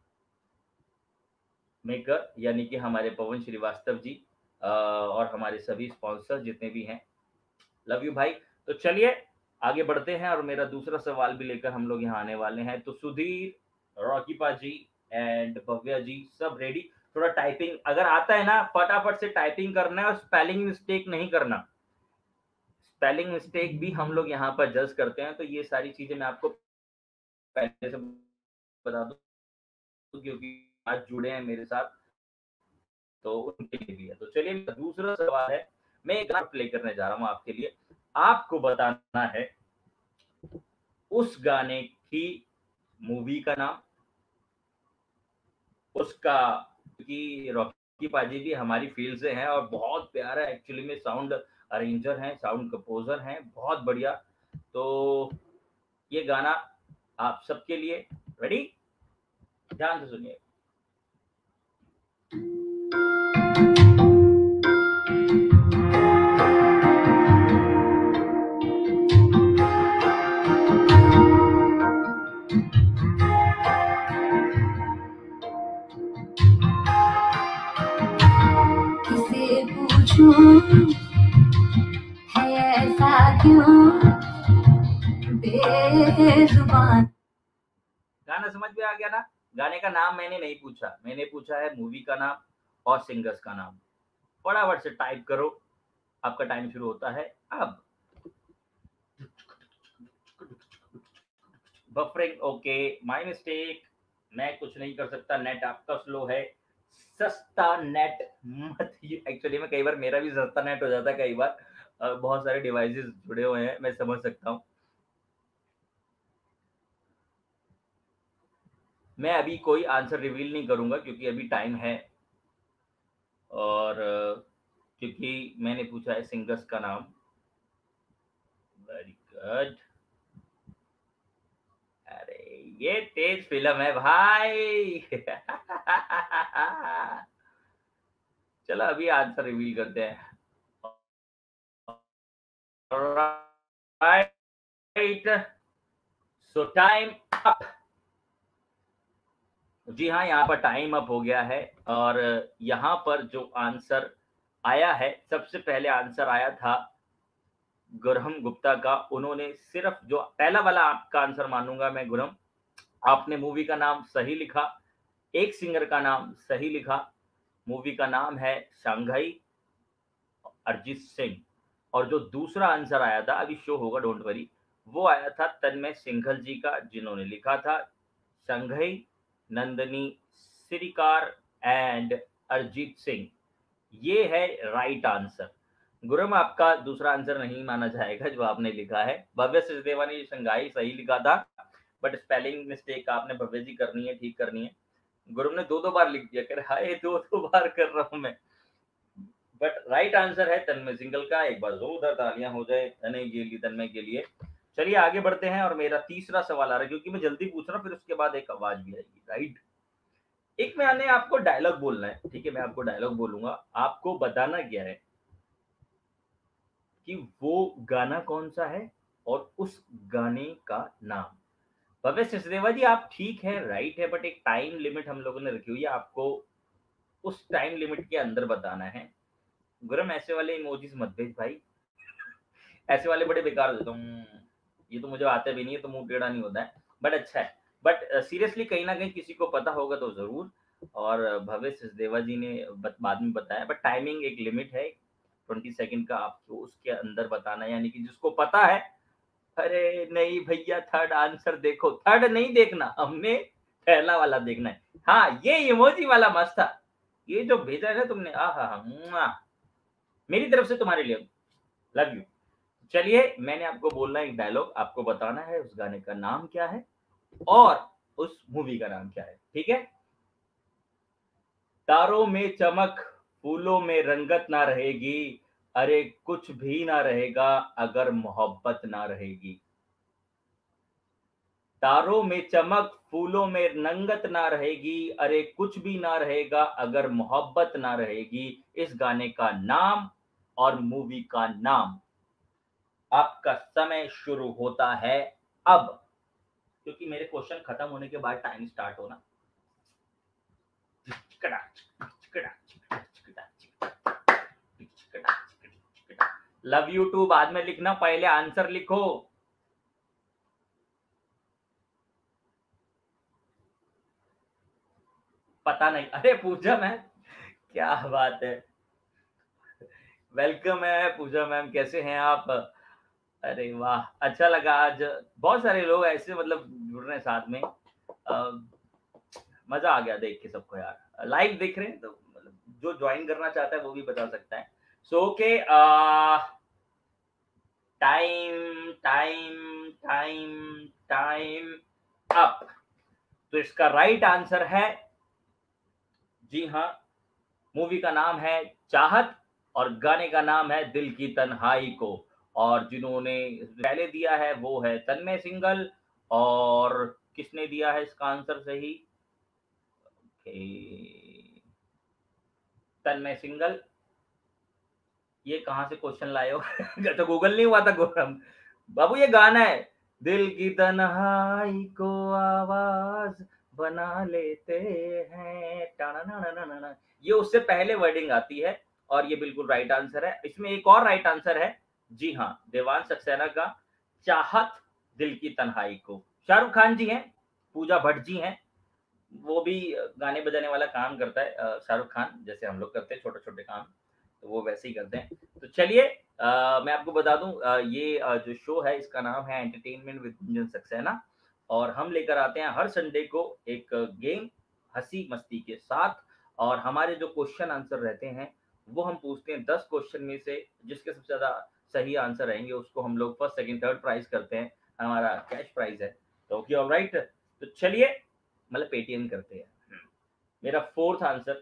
मेकर, यानी कि हमारे पवन श्रीवास्तव जी, और हमारे सभी स्पॉन्सर जितने भी हैं। लव यू भाई। तो चलिए आगे बढ़ते हैं, और मेरा दूसरा सवाल भी लेकर हम लोग यहाँ आने वाले हैं। तो सुधीर, रॉकी पाजी एंड भव्या जी सब रेडी? थोड़ा टाइपिंग अगर आता है ना फटाफट से टाइपिंग करना है, और स्पेलिंग मिस्टेक नहीं करना। स्पेलिंग मिस्टेक भी हम लोग यहाँ पर जज करते हैं, तो ये सारी चीजें मैं आपको पहले से बता दूं क्योंकि आज जुड़े हैं मेरे साथ, तो उनके लिए भी है। तो चलिए दूसरा सवाल है, मैं एक गाना प्ले करने जा रहा हूँ आपके लिए। आपको बताना है उस गाने की मूवी का नाम, उसका, क्योंकि रॉकी पाजी भी हमारी फील्ड से हैं और बहुत प्यारा एक्चुअली में साउंड अरेंजर हैं, साउंड कंपोजर हैं, बहुत बढ़िया। तो ये गाना आप सबके लिए, रेडी, ध्यान से सुनिए। किसे पूछूं है ऐसा क्यों बेजुबान। गाना समझ में आ गया ना? गाने का नाम मैंने नहीं पूछा, मैंने पूछा है मूवी का नाम और सिंगर्स का नाम। फटाफट से टाइप करो, आपका टाइम शुरू होता है अब। बफरिंग, ओके, माय मिस्टेक, मैं कुछ नहीं कर सकता, नेट आपका स्लो है। सस्ता नेट मत, एक्चुअली में कई बार मेरा भी सस्ता नेट हो जाता है, कई बार बहुत सारे डिवाइसेस जुड़े हुए हैं, मैं समझ सकता हूँ। मैं अभी कोई आंसर रिवील नहीं करूंगा क्योंकि अभी टाइम है, और क्योंकि मैंने पूछा है सिंगर्स का नाम। वेरी गुड, अरे ये तेज फिल्म है भाई। चलो अभी आंसर रिवील करते हैं। Right, so time up. जी हाँ, यहाँ पर टाइम अप हो गया है, और यहाँ पर जो आंसर आया है, सबसे पहले आंसर आया था गुरहम गुप्ता का। उन्होंने सिर्फ जो पहला वाला आपका आंसर मानूंगा मैं गुरहम, आपने मूवी का नाम सही लिखा, एक सिंगर का नाम सही लिखा, मूवी का नाम है शंघाई, अरिजीत सिंह। और जो दूसरा आंसर आया था, अभी शो होगा डोंट वरी, वो आया था तन्मय सिंघल जी का, जिन्होंने लिखा था शंघाई, नंदनी सिरिकार एंड अरिजीत सिंह। ये है राइट आंसर। गुरम, आपका दूसरा आंसर नहीं माना जाएगा जो आपने लिखा है। भव्य सचदेवा ने शंघाई सही लिखा था, बट स्पेलिंग मिस्टेक आपने भव्य जी करनी है, ठीक करनी है। गुरम ने दो बार लिख दिया, कह रहा है दो बार कर रहा हूं मैं, बट राइट आंसर है तन्मय सिंघल का। एक बार जोरदार तालियां हो जाए तन्मय के लिए। चलिए आगे बढ़ते हैं, और मेरा तीसरा सवाल आ रहा है, क्योंकि मैं जल्दी पूछ रहा हूँ, फिर उसके बाद एक आवाज भी आएगी, राइट। एक मैंने आपको डायलॉग बोलना है, ठीक है, मैं आपको डायलॉग बोलूंगा, आपको बताना क्या है कि वो गाना कौन सा है और उस गाने का नाम। भव्य सचदेवा जी, आप ठीक है, राइट है, बट एक टाइम लिमिट हम लोगों ने रखी हुई है, आपको उस टाइम लिमिट के अंदर बताना है। गुरम, ऐसे वाले इमोजीज मत भेज भाई, ऐसे वाले बड़े बेकार होते हैं। ये तो मुझे आते भी नहीं है, तो मुंह टेढ़ा नहीं होता है, बट अच्छा है। बट सीरियसली कहीं ना कहीं किसी को पता होगा तो जरूर। और भव्य सचदेवा जी ने बाद में बताया, बट टाइमिंग एक लिमिट है 20 सेकंड का, आपको उसके अंदर बताना है, यानी कि जिसको पता है। अरे नहीं भैया, थर्ड आंसर देखो, थर्ड नहीं देखना, हमने पहला वाला देखना है। हाँ, ये इमोजी वाला मस्त था, ये जो भेजा है ना तुमने, आहा, मेरी तरफ से तुम्हारे लिए लव यू। चलिए, मैंने आपको बोलना है एक डायलॉग, आपको बताना है उस गाने का नाम क्या है और उस मूवी का नाम क्या है, ठीक है। तारों में चमक, फूलों में रंगत ना रहेगी, अरे कुछ भी ना रहेगा अगर मोहब्बत ना रहेगी। तारों में चमक, फूलों में रंगत ना रहेगी, अरे कुछ भी ना रहेगा अगर मोहब्बत ना रहेगी। इस गाने का नाम और मूवी का नाम। आपका समय शुरू होता है अब, क्योंकि मेरे क्वेश्चन खत्म होने के बाद टाइम स्टार्ट होना। लव यू टू बाद में लिखना, पहले आंसर लिखो। पता नहीं, अरे पूजा मैम, क्या बात है, वेलकम है पूजा मैम, कैसे हैं आप? अरे वाह, अच्छा लगा, आज बहुत सारे लोग ऐसे मतलब जुड़ रहे हैं साथ में, मजा आ गया देख के सबको यार। लाइव देख रहे हैं तो मतलब जो ज्वाइन करना चाहता है वो भी बता सकता है। So okay, time time time time up. तो इसका राइट आंसर है, जी हाँ, मूवी का नाम है चाहत और गाने का नाम है दिल की तन्हाई को। और जिन्होंने पहले दिया है वो है तन्मय सिंगल। और किसने दिया है इसका आंसर सही? तन्मय सिंगल। ये कहाँ से क्वेश्चन लाए हो? तो गूगल नहीं हुआ था गौरम बाबू, ये गाना है दिल की तन्हाई को आवाज बना लेते हैं टाना, ये उससे पहले वर्डिंग आती है और ये बिल्कुल राइट आंसर है। इसमें एक और राइट आंसर है, जी हाँ, देवांश सक्सेना का चाहत दिल की तन्हाई को। शाहरुख खान जी हैं, पूजा भट्ट जी हैं, वो भी गाने बजाने वाला काम करता है। शाहरुख खान जैसे हम लोग करते हैं छोटे छोटे काम, तो वो वैसे ही करते हैं। तो चलिए मैं आपको बता दूं, ये जो शो है इसका नाम है एंटरटेनमेंट विद गुंजन सक्सेना। और हम लेकर आते हैं हर संडे को एक गेम हंसी मस्ती के साथ। और हमारे जो क्वेश्चन आंसर रहते हैं वो हम पूछते हैं 10 क्वेश्चन में से जिसके सबसे ज्यादा सही आंसर रहेंगे उसको हम लोग फर्स्ट सेकंड थर्ड प्राइज करते हैं, हमारा कैश प्राइज है। तो ओके ऑलराइट, तो चलिए मतलब पेटीएम करते हैं। मेरा फोर्थ आंसर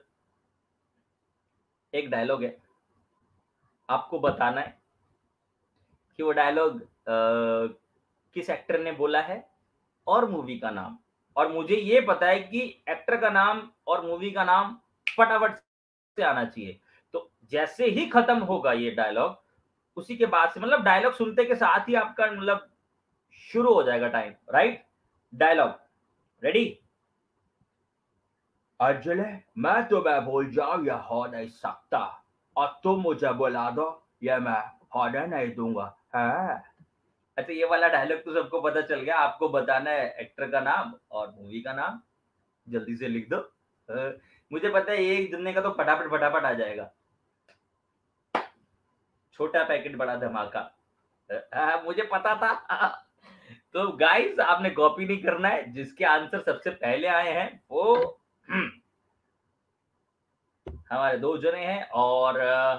एक डायलॉग है, आपको बताना है कि वो डायलॉग किस एक्टर ने बोला है और मूवी का नाम। और मुझे ये पता है कि एक्टर का नाम और मूवी का नाम फटाफट से आना चाहिए। तो जैसे ही खत्म होगा ये डायलॉग, उसी के बाद से मतलब डायलॉग सुनते के साथ ही आपका मतलब शुरू हो जाएगा time, right? Dialogue ready? Arjun, मैं तुम्हें भूल जाऊं या हो नहीं सकता, और तुम मुझे बुला दो ये मैं होने नहीं दूंगा है। अच्छा, ये वाला डायलॉग तो सबको पता चल गया। आपको बताना है एक्टर का नाम और मूवी का नाम, जल्दी से लिख दो। मुझे पता है एक जुमले का तो फटाफट फटाफट आ जाएगा। छोटा पैकेट बड़ा धमाका, मुझे पता था। तो गाइस आपने कॉपी नहीं करना है, जिसके आंसर सबसे पहले आए हैं वो हमारे दो जने हैं। और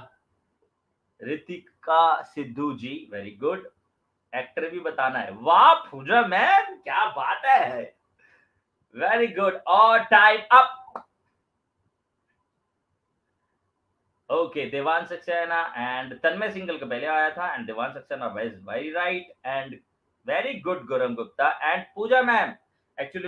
Ritika Sidhu ji, very good. Actor भी बताना है। वाह पूजा मैम, क्या बात है, वेरी गुड। और time up. Okay, Devansh Saxena and Tanmay Singhal का पहले आया था and Devansh Saxena very right and very good Gaurav Gupta and Pooja ma'am. Actually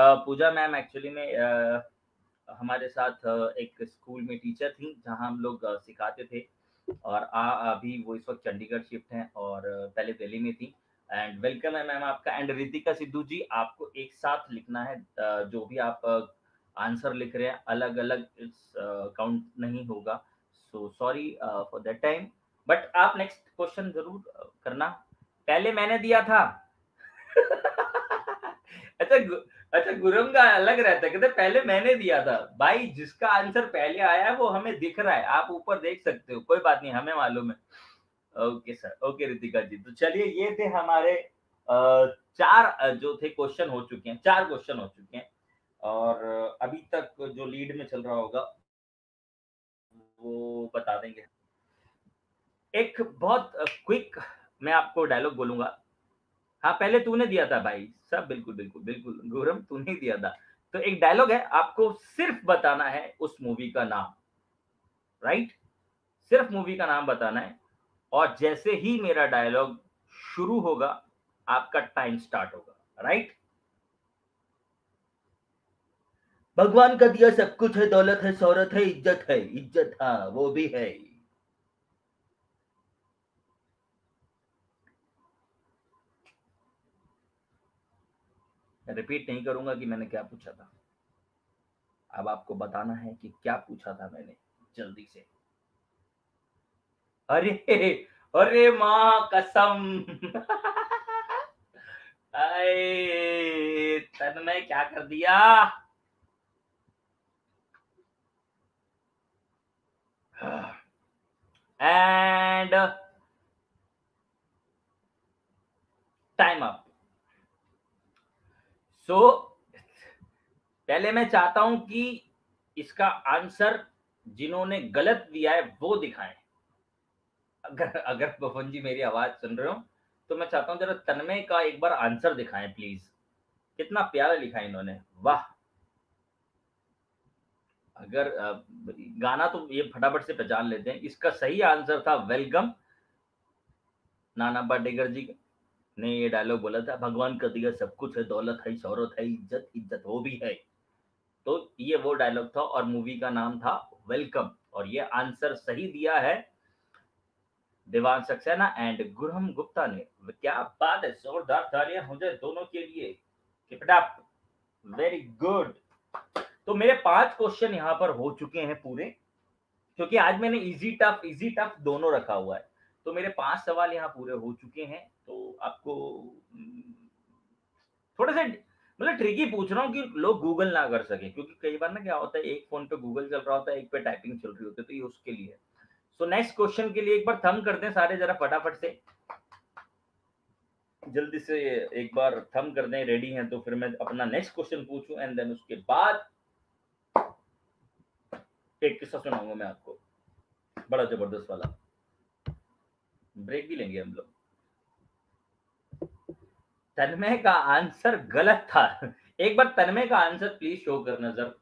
में हमारे साथ एक स्कूल में टीचर थी जहां हम लोग सिखाते थे। और अभी वो इस वक्त चंडीगढ़ शिफ्ट हैं और पहले दिल्ली में थी। एंड वेलकम है मैम आपका। एंड ऋतिका सिद्धू जी, आपको एक साथ लिखना है, जो भी आप आंसर लिख रहे हैं अलग अलग काउंट नहीं होगा। So sorry for that time, but आप नेक्स्ट क्वेश्चन जरूर करना। पहले मैंने दिया था। अच्छा गुरम का अलग रहता है, कहते पहले मैंने दिया था। भाई जिसका आंसर पहले आया है वो हमें दिख रहा है, आप ऊपर देख सकते हो, कोई बात नहीं, हमें मालूम है। Okay sir, okay Ritika ji. तो चलिए ये थे हमारे चार जो थे क्वेश्चन हो चुके हैं, 4 क्वेश्चन हो चुके हैं। और अभी तक जो लीड में चल रहा होगा वो बता देंगे। एक बहुत क्विक मैं आपको डायलॉग बोलूंगा। हाँ पहले तूने दिया था भाई, सब बिल्कुल बिल्कुल बिल्कुल गौरव, तूने दिया था। तो एक डायलॉग है, आपको सिर्फ बताना है उस मूवी का नाम, राइट? सिर्फ मूवी का नाम बताना है। और जैसे ही मेरा डायलॉग शुरू होगा आपका टाइम स्टार्ट होगा, राइट? भगवान का दिया सब कुछ है, दौलत है, शौहरत है, इज्जत हाँ वो भी है। रिपीट नहीं करूंगा कि मैंने क्या पूछा था। अब आपको बताना है कि क्या पूछा था मैंने, जल्दी से। अरे अरे माँ कसम। अरे तन्मय क्या कर दिया। And time up. सो पहले मैं चाहता हूं कि इसका आंसर जिन्होंने गलत दिया है वो दिखाएं। अगर अगर पवन जी मेरी आवाज सुन रहे हो तो मैं चाहता हूँ जरा तन्मय का एक बार आंसर दिखाएं प्लीज। कितना प्यारा लिखा है इन्होंने, वाह। अगर गाना तो ये फटाफट से पहचान लेते हैं। इसका सही आंसर था वेलकम। नाना पाटेकर जी ने ये डायलॉग बोला था, भगवान का दिया सब कुछ है, दौलत है, शौहरत है, इज्जत इज्जत वो भी है। तो ये वो डायलॉग था और मूवी का नाम था वेलकम। और ये आंसर सही दिया है देवांश सक्सेना एंड गुरहम गुप्ता ने। क्या बात है, जोरदार तालियां हो जाए दोनों के लिए। Keep it up, very good. तो मेरे 5 क्वेश्चन यहाँ पर हो चुके हैं पूरे, क्योंकि आज मैंने इजी टफ दोनों रखा हुआ है। तो मेरे 5 सवाल यहाँ पूरे हो चुके हैं। तो आपको थोड़े से मतलब ट्रिकी पूछ रहा हूँ कि लोग गूगल ना कर सके, क्योंकि कई बार ना क्या होता है, एक फोन पे गूगल चल रहा होता है, एक पे टाइपिंग चल रही होती है, तो ये उसके लिए। सो नेक्स्ट क्वेश्चन के लिए एक बार थंब कर दें सारे जरा फटाफट से, जल्दी से एक बार थंब कर दें। रेडी हैं तो फिर मैं अपना नेक्स्ट क्वेश्चन पूछूं एंड देन उसके बाद एक किस्सा सुनाऊंगा मैं आपको, बड़ा जबरदस्त वाला। ब्रेक भी लेंगे हम लोग। तन्मय का आंसर गलत था। एक बार तन्मय का आंसर प्लीज शो करना जरा।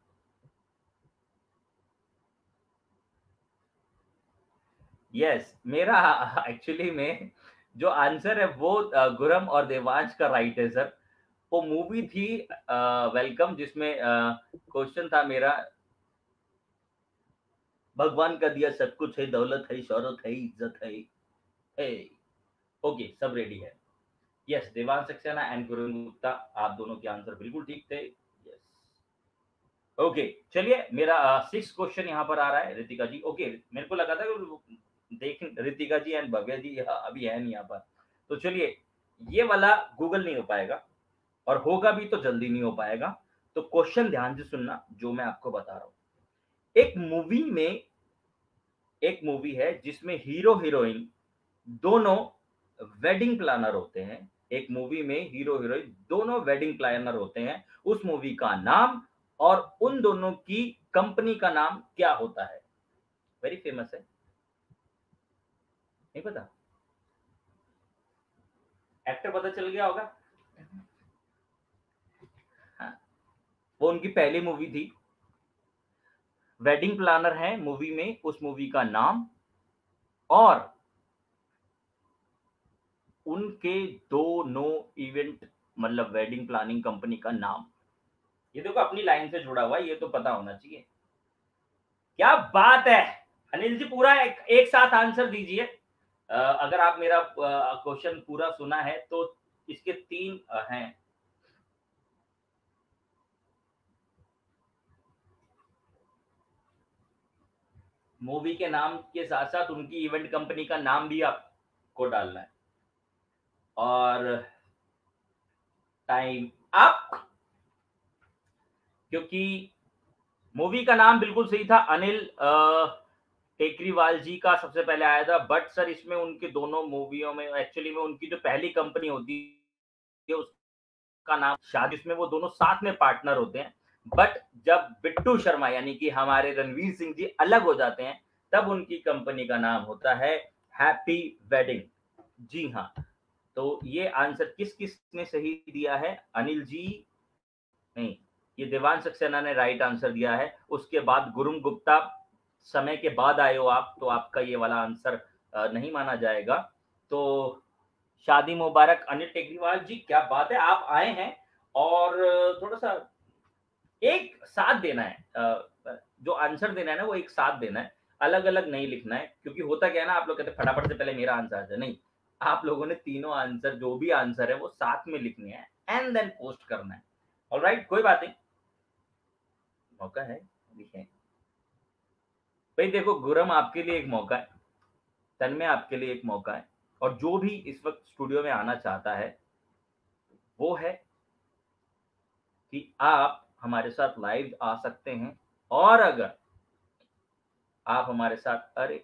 यस, मेरा एक्चुअली में जो आंसर है वो गुरम और देवांश का राइट है सर। वो मूवी थी वेलकम, जिसमें क्वेश्चन था मेरा, भगवान का दिया सब कुछ है, दौलत है, शौहरत है, इज्जत है। ओके, सब रेडी है। यस, देवांश सक्सेना एंड गुरु गुप्ता, आप दोनों के आंसर बिल्कुल ठीक थे। यस, ओके चलिए, मेरा 6 क्वेश्चन यहाँ पर आ रहा है। रितिका जी, ओके, मेरे को लगा था कि देख रितिका जी एंड भव्या जी अभी है नहीं यहाँ पर। तो चलिए, ये वाला गूगल नहीं हो पाएगा, और होगा भी तो जल्दी नहीं हो पाएगा। तो क्वेश्चन ध्यान से सुनना जो मैं आपको बता रहा हूँ। एक मूवी है जिसमें हीरो हीरोइन दोनों वेडिंग प्लानर होते हैं। एक मूवी में हीरो हीरोइन दोनों वेडिंग प्लानर होते हैं। उस मूवी का नाम और उन दोनों की कंपनी का नाम क्या होता है? वेरी फेमस है, नहीं पता? एक्टर पता चल गया होगा। हाँ, वो उनकी पहली मूवी थी, वेडिंग प्लानर है मूवी में, उस मूवी का नाम और उनके दोनों इवेंट मतलब वेडिंग प्लानिंग कंपनी का नाम। ये देखो अपनी लाइन से जुड़ा हुआ है, ये तो पता होना चाहिए। क्या बात है अनिल जी, पूरा एक साथ आंसर दीजिए। अगर आप मेरा क्वेश्चन पूरा सुना है तो इसके 3 हैं। मूवी के नाम के साथ साथ उनकी इवेंट कंपनी का नाम भी आपको डालना है। और टाइम अप, क्योंकि मूवी का नाम बिल्कुल सही था, अनिल टेकरीवाल जी का सबसे पहले आया था। बट सर इसमें उनके दोनों मूवियों में एक्चुअली में उनकी जो पहली कंपनी होती है उसका नाम शादी, इसमें वो दोनों साथ में पार्टनर होते हैं। बट जब बिट्टू शर्मा यानी कि हमारे रणवीर सिंह जी अलग हो जाते हैं, तब उनकी कंपनी का नाम होता है हैप्पी वेडिंग। जी हाँ, तो ये आंसर किस किस ने सही दिया है? अनिल जी नहीं, ये देवांश सक्सेना ने राइट आंसर दिया है। उसके बाद गुरुम गुप्ता, समय के बाद आए हो आप, तो आपका ये वाला आंसर नहीं माना जाएगा। तो शादी मुबारक अनिल टेकरीवाल जी, क्या बात है, आप आए हैं। और थोड़ा सा एक साथ देना है, जो आंसर देना है ना वो एक साथ देना है, अलग अलग नहीं लिखना है। क्योंकि होता क्या है ना, आप लोग कहते हैं फटाफट से पहले मेरा आंसर आ जाए, नहीं, आप लोगों ने तीनों आंसर जो भी आंसर है वो साथ में लिखने हैं एंड देन पोस्ट करना है। ऑलराइट, कोई बात नहीं, मौका है अभी है भाई। देखो गुरम आपके लिए एक मौका है, तन्मय आपके लिए एक मौका है, और जो भी इस वक्त स्टूडियो में आना चाहता है वो है कि आप हमारे साथ लाइव आ सकते हैं। और अगर आप हमारे साथ, अरे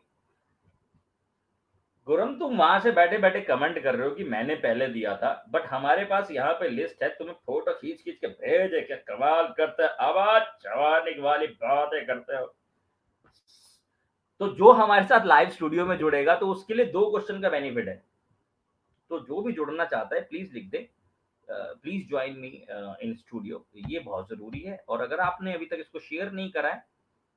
गुरम तुम वहां से बैठे बैठे कमेंट कर रहे हो कि मैंने पहले दिया था, बट हमारे पास यहाँ पे लिस्ट है, तुम्हें फोटो खींच खींच के भेजे, क्या कमाल करते हो, आवाज जवानी वाली बातें करते हो। तो जो हमारे साथ लाइव स्टूडियो में जुड़ेगा तो उसके लिए 2 क्वेश्चन का बेनिफिट है। तो जो भी जुड़ना चाहता है प्लीज लिख दे, please join me in studio, ये बहुत जरूरी है। और अगर आपने अभी तक इसको शेयर नहीं करा है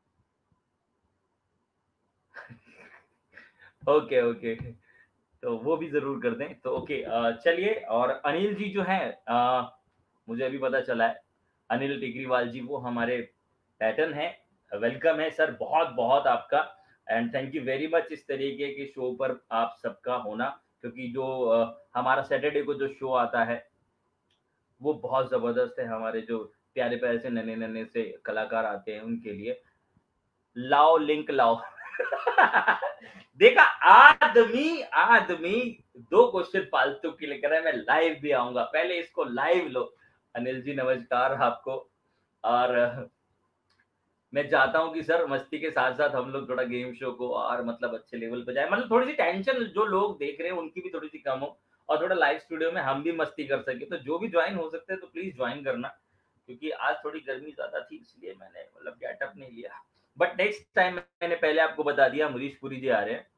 ओके ओके, तो वो भी जरूर कर दें। तो ओके चलिए। और अनिल जी जो है मुझे अभी पता चला है, अनिल टिकरीवाल जी वो हमारे पैटर्न है। वेलकम है सर, बहुत बहुत आपका, and thank you very much इस तरीके के शो पर आप सबका होना, क्योंकि जो हमारा सैटरडे को जो शो आता है वो बहुत जबरदस्त है। हमारे जो प्यारे प्यारे से नन्हे नन्हे से कलाकार आते हैं उनके लिए। लाओ लिंक लाओ देखा, आदमी आदमी 2 क्वेश्चन फालतू के लिए कर रहा है, मैं लाइव भी आऊंगा, पहले इसको लाइव लो। अनिल जी नमस्कार आपको। और मैं चाहता हूं कि सर मस्ती के साथ साथ हम लोग थोड़ा गेम शो को और मतलब अच्छे लेवल पे जाए, मतलब थोड़ी सी टेंशन जो लोग देख रहे हैं उनकी भी थोड़ी सी कम हो, और थोड़ा लाइव स्टूडियो में हम भी मस्ती कर सके। तो जो भी ज्वाइन हो सकते हैं तो प्लीज ज्वाइन करना, क्योंकि आज थोड़ी गर्मी ज्यादा थी इसलिए मैंने मतलब गेटअप नहीं लिया। बट नेक्स्ट टाइम मैंने पहले आपको बता दिया, अमरीश पुरी जी आ रहे हैं,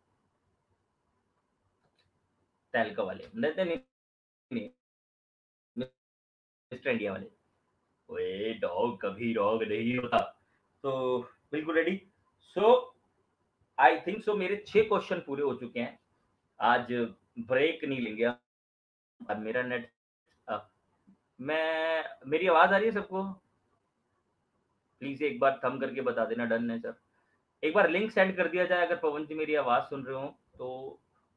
तहलका वाले नहीं, मिस्टर इंडिया वाले। ओए डॉग कभी डॉग नहीं होता। तो बिल्कुल रेडी। सो आई थिंक सो मेरे 6 क्वेश्चन पूरे हो चुके हैं। आज ब्रेक नहीं लेंगे। अब मेरा नेट मेरी आवाज आ रही है सबको? प्लीज एक बार थम करके बता देना डन है सर। एक बार लिंक सेंड कर दिया जाए अगर पवन जी मेरी आवाज सुन रहे हो तो।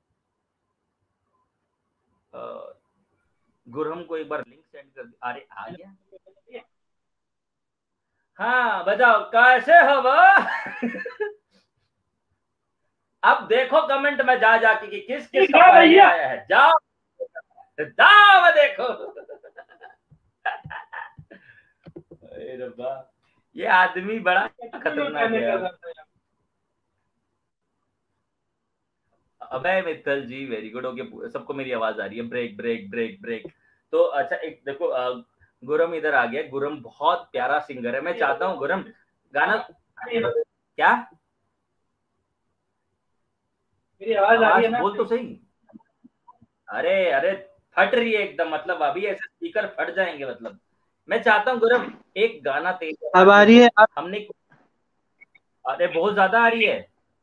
गुरहम को एक बार लिंक सेंड कर दिया। अरे आ गया। हाँ बजाओ, कैसे हो वो अब देखो कमेंट में जा जाके कि किस किस का पहले आया है। जाओ जाओ देखो अरे रब्बा, ये आदमी बड़ा खतरनाक है। अबे Mittal ji very good. Okay सबको मेरी आवाज आ रही है? Break break break break. तो अच्छा एक देखो, गुरम इधर आ गया। गुरम बहुत प्यारा सिंगर है, मैं चाहता हूँ गुरम गाना। क्या मेरी आवाज आ रही है ना? बोल तो सही। अरे अरे फट रही है एकदम, मतलब अभी ऐसे स्पीकर फट जाएंगे। मतलब मैं चाहता हूँ गुरम एक गाना तेज अब आ रही है? हमने अरे बहुत ज्यादा आ रही है।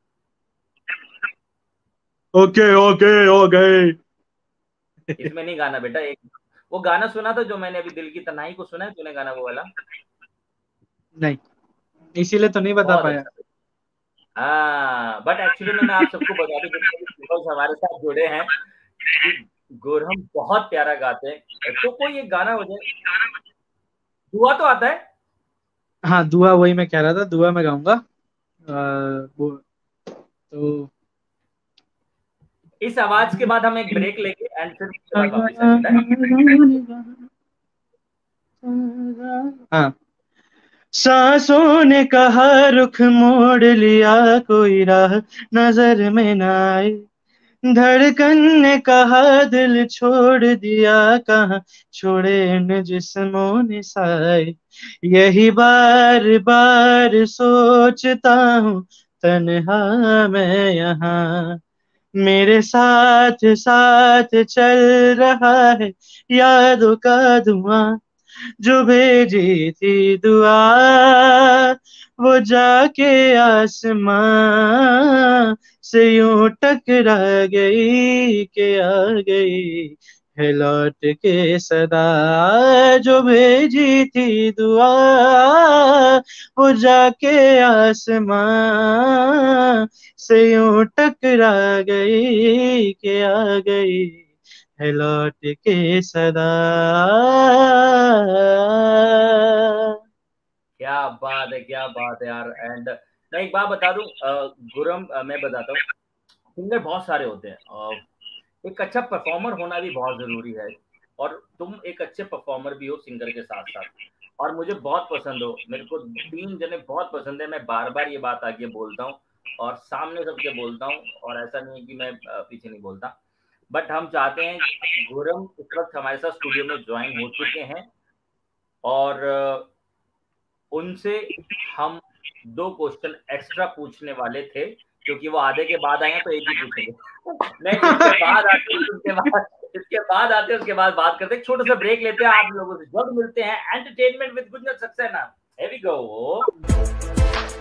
Okay okay okay. इसमें नहीं गाना बेटा, एक वो गाना सुना था जो मैंने अभी दिल की तन्हाई को सुना है तूने गाना वो वाला? नहीं, इसीलिए तो नहीं बता बहुत पाया। अच्छा। हाँ बट एक्चुअली में मैं आप सबको बता दूं जितने हमारे साथ जुड़े हैं कि गुरहम बहुत प्यारा गाते हैं। तो कोई एक गाना हो जाए। दुआ तो आता है? हाँ दुआ, वही मैं कह रहा था, दुआ मैं गाऊंगा। तो इस आवाज के बाद हम एक ब्रेक लेंगे एंड फिर उसके बाद वापस आएंगे। हाँ। सांसों ने कहा रुख मोड़ लिया, कोई राह नजर में न आए। धड़कन ने कहा दिल छोड़ दिया, कहाँ छोड़े इन जिस्मों ने साए। यही बार बार सोचता हूँ तन्हा मैं यहाँ, मेरे साथ साथ चल रहा है यादों का धुआं। जो भेजी थी दुआ वो जाके आसमां से यूं टकरा गई के आ गई है लौट के सदा। जो भेजी थी दुआ वो जाके आसमां से यूं टकरा गई के आ गई है लौट के सदा। क्या बात है, क्या बात है यार। एंड मैं एक बात बता दूं गुरम, मैं बताता हूँ सिंगर बहुत सारे होते हैं, एक अच्छा परफॉर्मर होना भी बहुत जरूरी है। और तुम एक अच्छे परफॉर्मर भी हो सिंगर के साथ साथ, और मुझे बहुत पसंद हो। मेरे को 3 जने बहुत पसंद है, मैं बार बार ये बात आगे बोलता हूँ और सामने सबके बोलता हूँ, और ऐसा नहीं है कि मैं पीछे नहीं बोलता। बट हम चाहते हैं गुरम इस वक्त हमारे साथ स्टूडियो में ज्वाइन हो चुके हैं, और उनसे हम 2 क्वेश्चन एक्स्ट्रा पूछने वाले थे क्योंकि वो आधे के बाद आए हैं तो एक ही पूछेंगे। नहीं, इसके बाद आते हैं, उसके बाद बात करते हैं। छोटा सा ब्रेक लेते हैं, आप लोगों से जल्द मिलते हैं। Entertainment with Gunjan Saxena, here we go.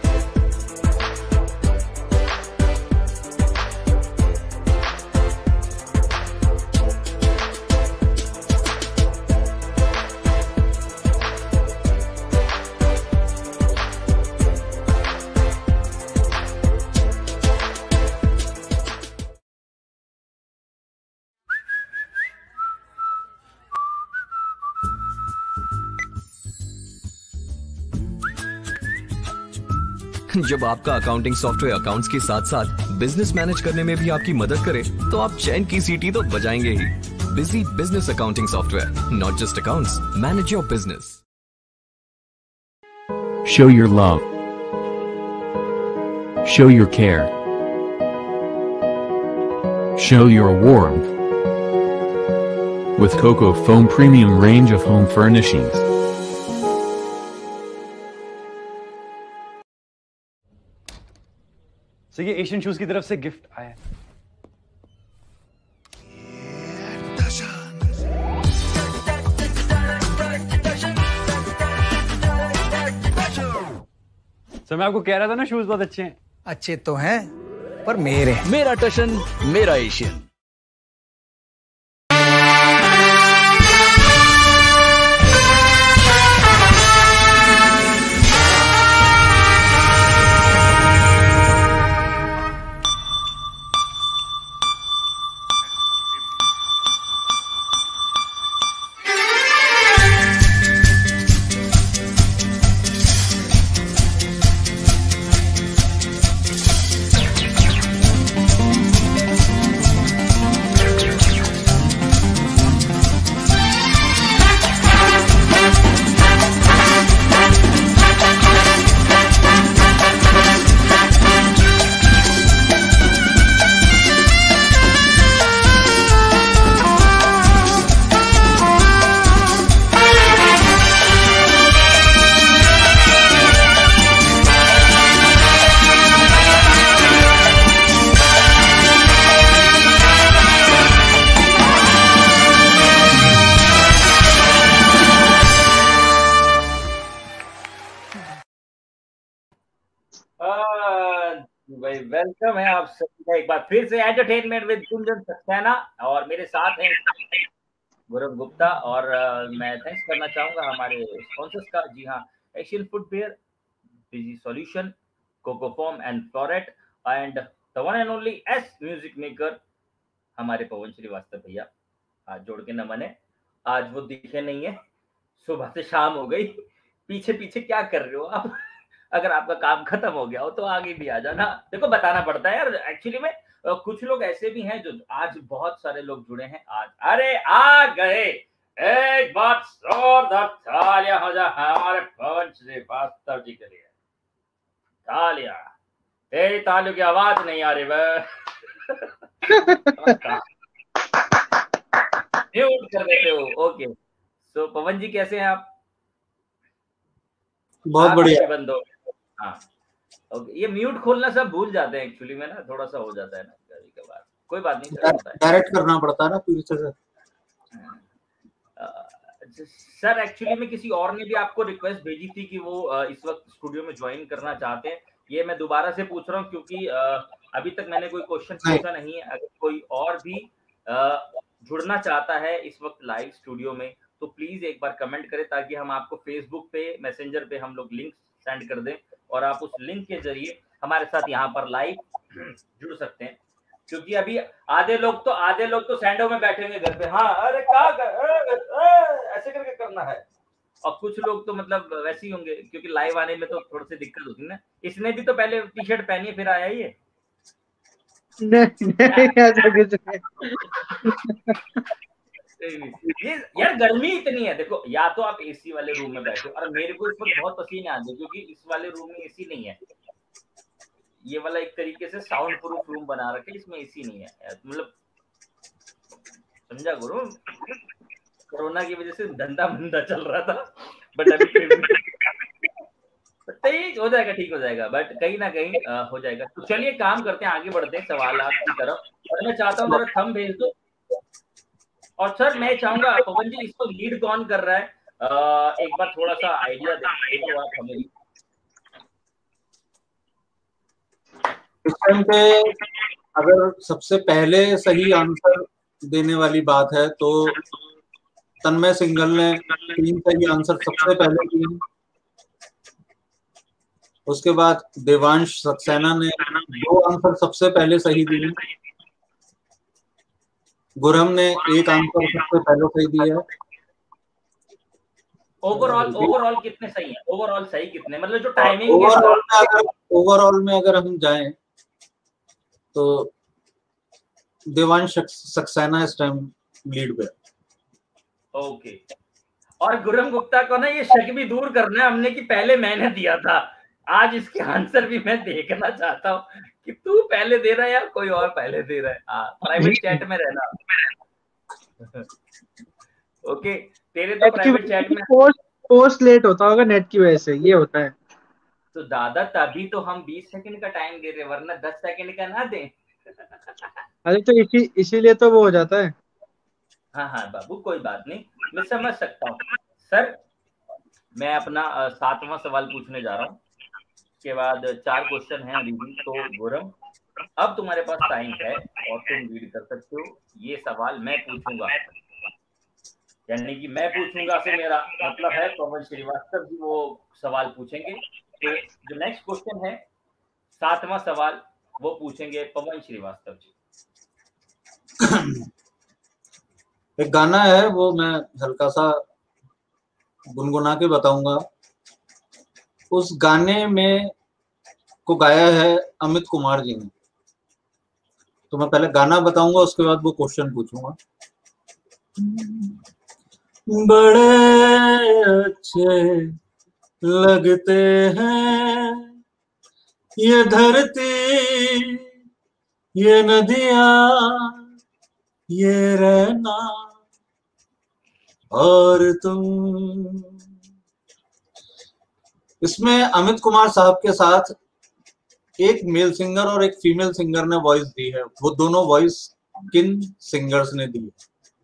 जब आपका अकाउंटिंग सॉफ्टवेयर अकाउंट्स के साथ साथ बिजनेस मैनेज करने में भी आपकी मदद करे, तो आप चैन की सीटी तो बजाएंगे ही। Busy business accounting software, not just accounts, manage your business. Show your love. Show your care. Show your warmth. With Coco Foam Premium range of home furnishings. So ये एशियन शूज की तरफ से गिफ्ट आया है। सर मैं आपको कह रहा था ना, शूज बहुत अच्छे हैं। अच्छे तो हैं, पर मेरे। मेरा टशन, मेरा एशियन। भाई वेलकम है आप सभी का एक बार फिर से एंटरटेनमेंट विद गुंजन सक्सेना, और मेरे साथ हैं गौरव गुप्ता। और मैं थैंक्स करना चाहूंगा हमारे स्पॉन्सर्स का। जी हाँ, Asian footwear, busy solution, coco form and flow rate, and the one and only S music maker हमारे पवन श्रीवास्तव भैया। आज जोड़ के नमन है। आज वो दिखे नहीं है, सुबह से शाम हो गई। पीछे पीछे क्या कर रहे हो आप? अगर आपका काम खत्म हो गया हो तो आगे भी आ जाना। देखो बताना पड़ता है यार, एक्चुअली में कुछ लोग ऐसे भी हैं जो आज बहुत सारे लोग जुड़े हैं आज। अरे आ गए, एक बात जोरदार तालियां हो जा हमारे पवन श्रीवास्तव जी के लिए। तालियां, तेरी तालियों की आवाज नहीं आ रही वह। म्यूट कर देते हो। ओके, सो पवन जी कैसे हैं आप? बहुत बढ़िया। बंद हो। हाँ ओके, ये म्यूट खोलना सब भूल जाते हैं एक्चुअली में ना, थोड़ा सा हो जाता है ना कभी कभार। कोई बात नहीं, डायरेक्ट करना पड़ता है ना पूरी तरह। सर एक्चुअली में किसी और ने भी आपको रिक्वेस्ट भेजी थी कि वो इस वक्त स्टूडियो में ज्वाइन करना चाहते हैं। ये मैं दोबारा से पूछ रहा हूँ क्योंकि अभी तक मैंने कोई क्वेश्चन पूछा नहीं है। अगर कोई और भी जुड़ना चाहता है इस वक्त लाइव स्टूडियो में तो प्लीज एक बार कमेंट करें, ताकि हम आपको फेसबुक पे, मैसेंजर पे हम लोग लिंक सेंड कर दें और आप उस लिंक के जरिए हमारे साथ यहाँ पर लाइव जुड़ सकते हैं। क्योंकि अभी आधे लोग तो सैंडो में बैठे होंगे घर पे। हाँ अरे क्या ऐसे करके करना है। और कुछ लोग तो मतलब वैसे ही होंगे, क्योंकि लाइव आने में तो थोड़ी सी दिक्कत होती है ना। इसने भी तो पहले टी शर्ट पहनी है फिर आया ही है। ये यार गर्मी इतनी है, देखो या तो आप एसी वाले रूम में बैठो, और मेरे को इस वक्त बहुत पसीने आ रहे क्योंकि इस वाले रूम में एसी नहीं है। ये वाला एक तरीके से साउंड प्रूफ रूम बना रखे, इसमें एसी नहीं है। मतलब समझा गुरु, कोरोना की वजह से धंधा मंदा चल रहा था, बट अभी फिर भी नहीं हो जाएगा, ठीक हो जाएगा, बट कहीं ना कहीं हो जाएगा। तो चलिए काम करते हैं, आगे बढ़ते हैं सवालात की तरफ। और मैं चाहता हूँ जरा थंब भेज दो। और सर मैं चाहूंगा पवन जी, इसको लीड कौन कर रहा है? एक बार थोड़ा सा आइडिया दे दो आप हमें। इस टाइम पे अगर सबसे पहले सही आंसर देने वाली बात है तो तन्मय सिंघल ने 3 सही आंसर सबसे पहले दिए। उसके बाद देवांश सक्सेना ने 2 आंसर सबसे पहले सही दिए। गुरम ने 1 आंसर सबसे पहले सही दिया है। ओवरऑल कितने सही है? ओवरऑल सही कितने, मतलब जो टाइमिंग ओवरऑल में अगर हम जाएं तो देवांश सक्सेना इस टाइम लीड पे। ओके। और गुरम गुप्ता को ना ये शक भी दूर करना है हमने कि पहले मैंने दिया था। आज इसके आंसर भी मैं देखना चाहता हूँ कि तू पहले दे रहा है या कोई और पहले दे रहा है। प्राइवेट चैट में रहना। ओके, तेरे तो प्राइवेट चैट में पोस्ट लेट होता होगा नेट की वजह से, ये होता है। तो दादा तभी तो हम 20 सेकंड का टाइम दे रहे, वरना 10 सेकंड का ना दें। अरे तो इसीलिए तो वो हो जाता है। हाँ बाबू, कोई बात नहीं, मैं समझ सकता हूँ। सर मैं अपना 7वां सवाल पूछने जा रहा हूँ। उसके बाद 4 क्वेश्चन हैं अभी भी। तो गुरम, अब तुम्हारे पास टाइम है और तुम लीड कर सकते हो। ये सवाल मैं पूछूंगा, यानी कि मैं पूछूंगा से मेरा मतलब है पवन श्रीवास्तव जी वो सवाल पूछेंगे। तो जो नेक्स्ट क्वेश्चन है 7वां सवाल, वो पूछेंगे पवन श्रीवास्तव जी। एक गाना है, वो मैं हल्का सा गुनगुना के बताऊंगा। उस गाने में को गाया है अमित कुमार जी ने। तो मैं पहले गाना बताऊंगा, उसके बाद वो क्वेश्चन पूछूंगा। बड़े अच्छे लगते हैं ये धरती, ये नदियां, ये रहना और तुम। इसमें अमित कुमार साहब के साथ एक मेल सिंगर और एक फीमेल सिंगर ने वॉइस दी है। वो दोनों वॉइस किन सिंगर्स ने दी है?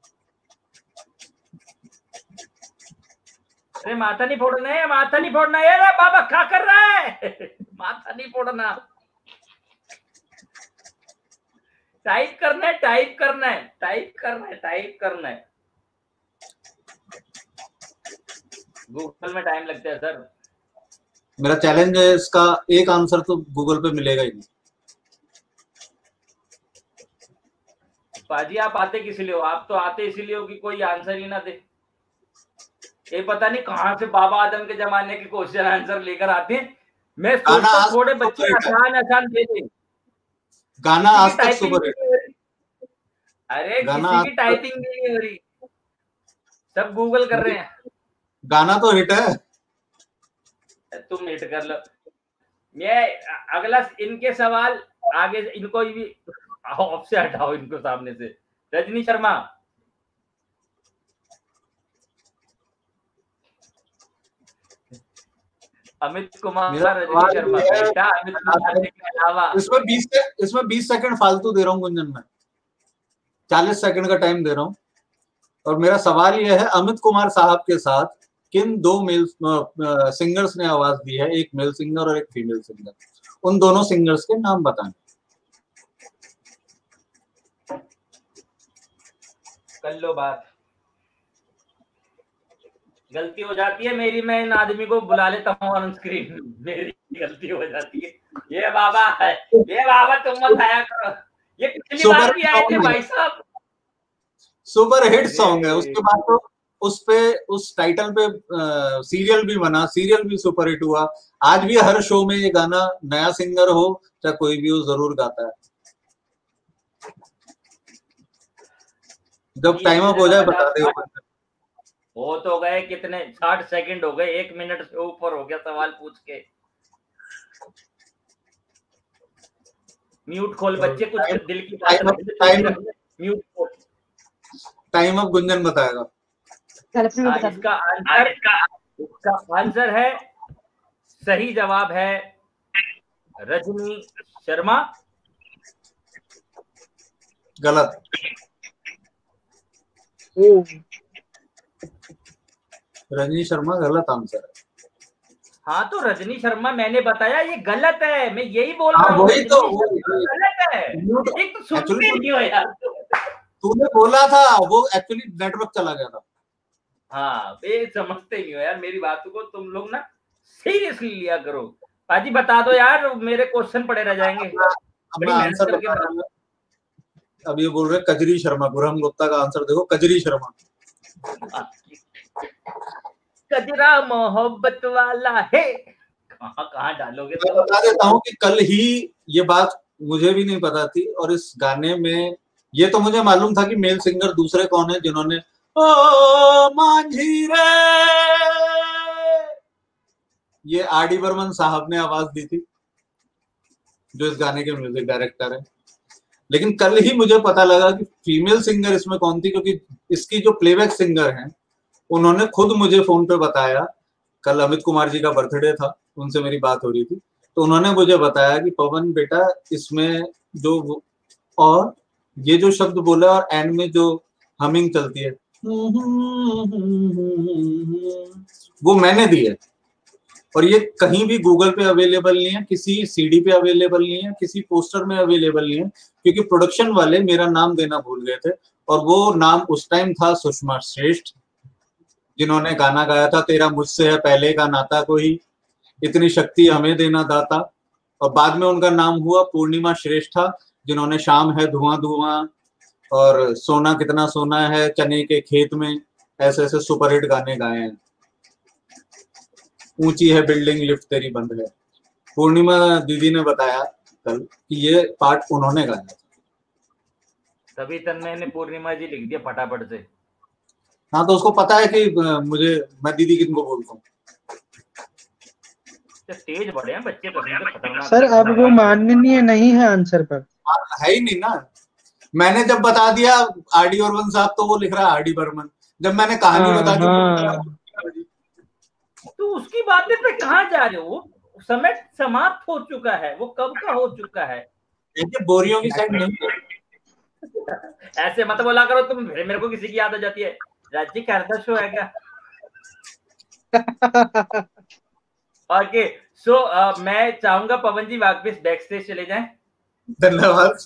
अरे माथा नहीं फोड़ना है, माथा नहीं फोड़ना है। अरे बाबा क्या कर रहा है? माथा नहीं फोड़ना, टाइप करना है, टाइप करना है, टाइप करना है, टाइप करना है। गूगल में टाइम लगता है सर। मेरा चैलेंज है, इसका एक आंसर तो गूगल पे मिलेगा ही नहीं। पाजी आप आते किस लिए हो? आप तो आते इसीलिए हो कि कोई आंसर ही ना दे। ये पता नहीं कहां से बाबा आदम के जमाने के क्वेश्चन आंसर लेकर आते हैं। मैं सोचता हूं थोड़े बच्चे आसान दे दे। गाना आज तक सुपर हिट। अरे किसी की टाइपिंग भी नहीं हो रही, सब गूगल कर रहे हैं। गाना तो हिट है, तुम हिट कर लो। मैं अगला इनके सवाल आगे, इनको भी ऑफ से हटाओ, इनको सामने से। रजनी शर्मा, अमित कुमार, रजनी शर्मा, बेटा अमित कुमार के अलावा इसमें 20 सेकंड फालतू दे रहा हूँ गुंजन, मैं 40 सेकंड का टाइम दे रहा हूँ। और मेरा सवाल यह है, अमित कुमार साहब के साथ किन 2 मेल सिंगर्स ने आवाज दी है? एक मेल सिंगर और एक फीमेल सिंगर। उन दोनों सिंगर्स के नाम बताएं। कर लो बात। गलती हो जाती है मेरी, मैं इन आदमी को बुला लेता हूँ ऑन स्क्रीन, मेरी गलती हो जाती है। ये बाबा है, ये बाबा तुम मत आया करो। ये पिछली बार भी आए थे भाई साहब। सुपर हिट सॉन्ग है। उसके बाद तो उस टाइटल पे सीरियल भी बना, सीरियल भी सुपर हिट हुआ। आज भी हर शो में ये गाना, नया सिंगर हो चाहे कोई भी हो, जरूर गाता है। जब टाइम अप हो जाए बता दे। वो तो गए कितने 60 सेकंड हो गए, 1 मिनट से ऊपर हो गया सवाल पूछ के। म्यूट खोल बच्चे, कुछ दिल की बात। म्यूट खोल। टाइम अप गुंजन बताएगा। इसका आंसर है सही जवाब है रजनी शर्मा। गलत। रजनी शर्मा गलत आंसर है। हाँ तो रजनी शर्मा मैंने बताया ये गलत है, मैं यही बोल रहा हूँ। वही तो गलत है, एक तो सुनते नहीं हो यार। तूने बोला था, वो एक्चुअली नेटवर्क चला गया था। हाँ ये समझते नहीं हो यार मेरी बातों को, तुम लोग ना सीरियसली लिया करो। पाजी बता दो यार, मेरे क्वेश्चन पड़े रह जाएंगे। अब मैं आंसर बता रहा हूँ। अब ये बोल रहे कजरी शर्मा, बुरहम गुप्ता का आंसर देखो, कजरी शर्मा। कजरा मोहब्बत वाला है, कहाँ डालोगे? मैं बता देता हूँ कि कल ही ये बात मुझे भी नहीं पता थी, और इस गाने में ये तो मुझे मालूम था कि मेल सिंगर दूसरे कौन है जिन्होंने ओ मांझी रे, ये आर डी बर्मन साहब ने आवाज दी थी, जो इस गाने के म्यूजिक डायरेक्टर है। लेकिन कल ही मुझे पता लगा कि फीमेल सिंगर इसमें कौन थी, क्योंकि इसकी जो प्लेबैक सिंगर हैं उन्होंने खुद मुझे फोन पे बताया। कल अमित कुमार जी का बर्थडे था, उनसे मेरी बात हो रही थी, तो उन्होंने मुझे बताया कि पवन बेटा इसमें जो और ये जो शब्द बोला और एंड में जो हमिंग चलती है वो मैंने दी है, और ये कहीं भी गूगल पे अवेलेबल नहीं है, किसी सीडी पे अवेलेबल नहीं है, किसी पोस्टर में अवेलेबल नहीं है, क्योंकि प्रोडक्शन वाले मेरा नाम देना भूल गए थे, और वो नाम उस टाइम था सुषमा श्रेष्ठ, जिन्होंने गाना गाया था तेरा मुझसे है पहले का नाता कोई, इतनी शक्ति हमें देना दाता। और बाद में उनका नाम हुआ पूर्णिमा श्रेष्ठा, जिन्होंने शाम है धुआं धुआं और सोना कितना सोना है चने के खेत में, ऐसे ऐसे सुपरहिट गाने गाए हैं। ऊंची है बिल्डिंग लिफ्ट तेरी बंद है। पूर्णिमा दीदी ने बताया कल कि ये पार्ट उन्होंने गाया था। तभी तन्मय ने पूर्णिमा जी लिख दिया फटाफट से। हाँ तो उसको पता है कि मैं दीदी किनको बोलता हूँ। तेज बड़े हैं बच्चे, खतरनाक। सर अब वो माननीय नहीं है आंसर पर, है ही नहीं ना। मैंने जब बता दिया आर डी बर्मन साहब, तो वो लिख रहा है आर डी बर्मन। जब मैंने कहानी बता दी तो उसकी बातें पे कहाँ जा रहे हो? समय समाप्त हो चुका है, वो कब का हो चुका है। बोरियों की साइड नहीं ऐसे मत बोला करो तुम, मेरे को किसी की याद आ जाती है। राज्य का शो है क्या? ओके सो मैं चाहूंगा पवन जी वापस बैक स्टेज चले जाएं। धन्यवाद।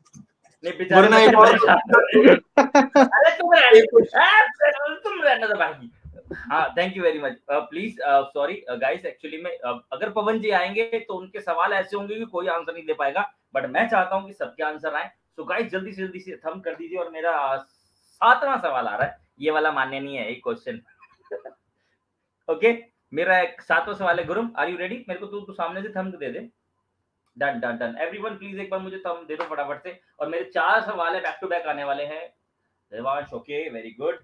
अरे तुम रहना दो भाई। हाँ thank you very much. Please sorry guys, actually में अगर पवन जी आएंगे तो उनके सवाल ऐसे होंगे कि कोई आंसर नहीं दे पाएगा, बट मैं चाहता हूँ कि सबके आंसर आए। सो गाइस जल्दी से थम कर दीजिए, और मेरा 7वां सवाल आ रहा है, ये वाला मान्य नहीं है, एक क्वेश्चन। ओके मेरा 7वां सवाल है। Gurum are you ready? मेरे को तू सामने से थम दे दे। Done done done. Everyone please एक बार मुझे थम दे दो फटाफट से। और मेरे 4 सवाल है बैक टू बैक आने वाले हैं। Devansh okay very good.